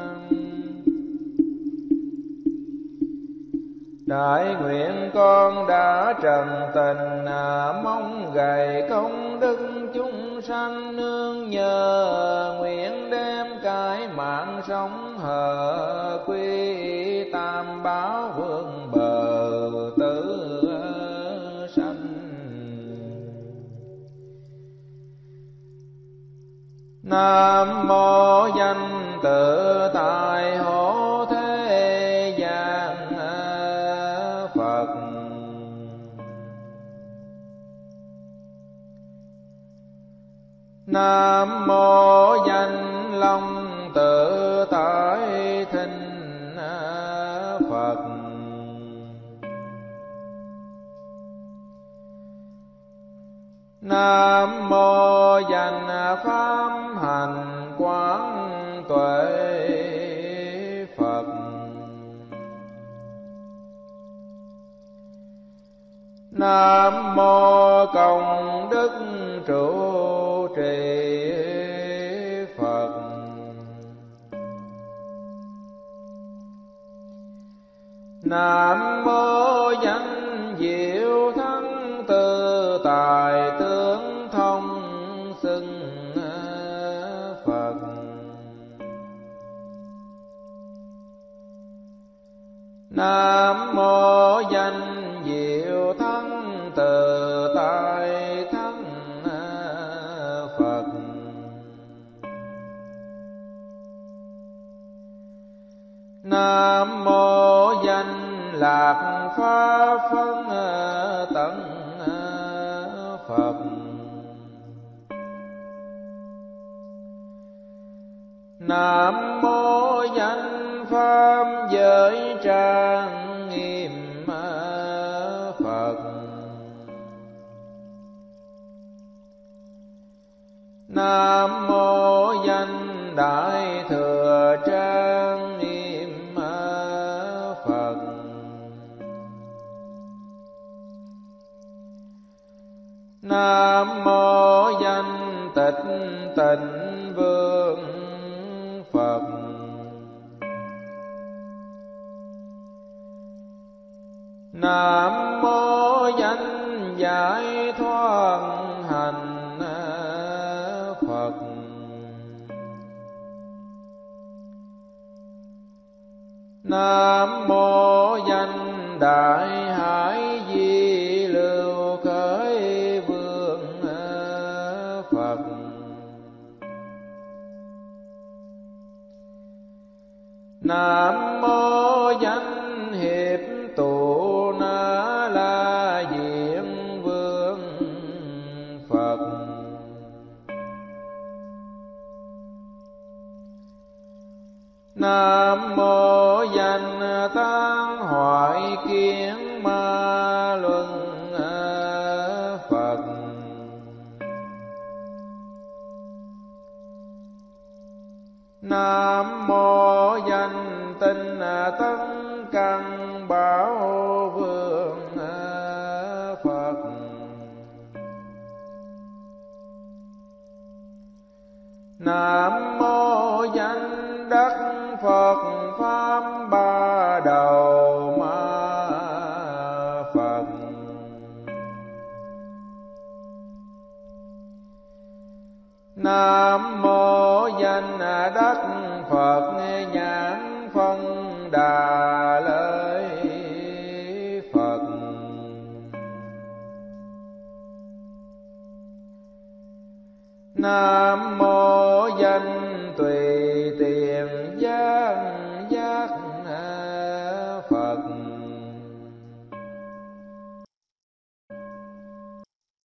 Đại nguyện con đã trần tình, mong gầy công đức chúng sanh nương nhờ. Nguyện đem cái mạng sống hờ, quy tam bảo vương bờ tử sanh. Nam mô danh tự tại hộ thế gian Phật. Nam mô danh long tự tại thinh Phật. Nam mô danh pháp hành quán tuệ Phật. Nam mô công đức trụ trì Phật. Nam mô danh diệu thắng tự tại tướng thông xưng Phật. Nam mô danh diệu thắng tự tại thắng Phật. Nam mô danh lạc pháp phân tận Phật. Nam mô danh pháp giới trang nghiêm Phật. Nam mô danh đại thừa trang nghiêm Phật. Nam mô danh tịch tịnh vương Phật. Nam mô danh giải thoát hành Phật. Nam mô danh đại hải di lưu khởi vương Phật. Nam mô danh hiệp tụ na la diện vương Phật. Nam mô danh tán hoại kiến ma luân Phật. Nam mô danh tinh tấn căn bảo vương Phật. Nam mô danh đắc Phật pháp ba đầu ma Phật. Nam mô danh đắc Phật nhãn phân đà lợi Phật. Nam mô danh tùy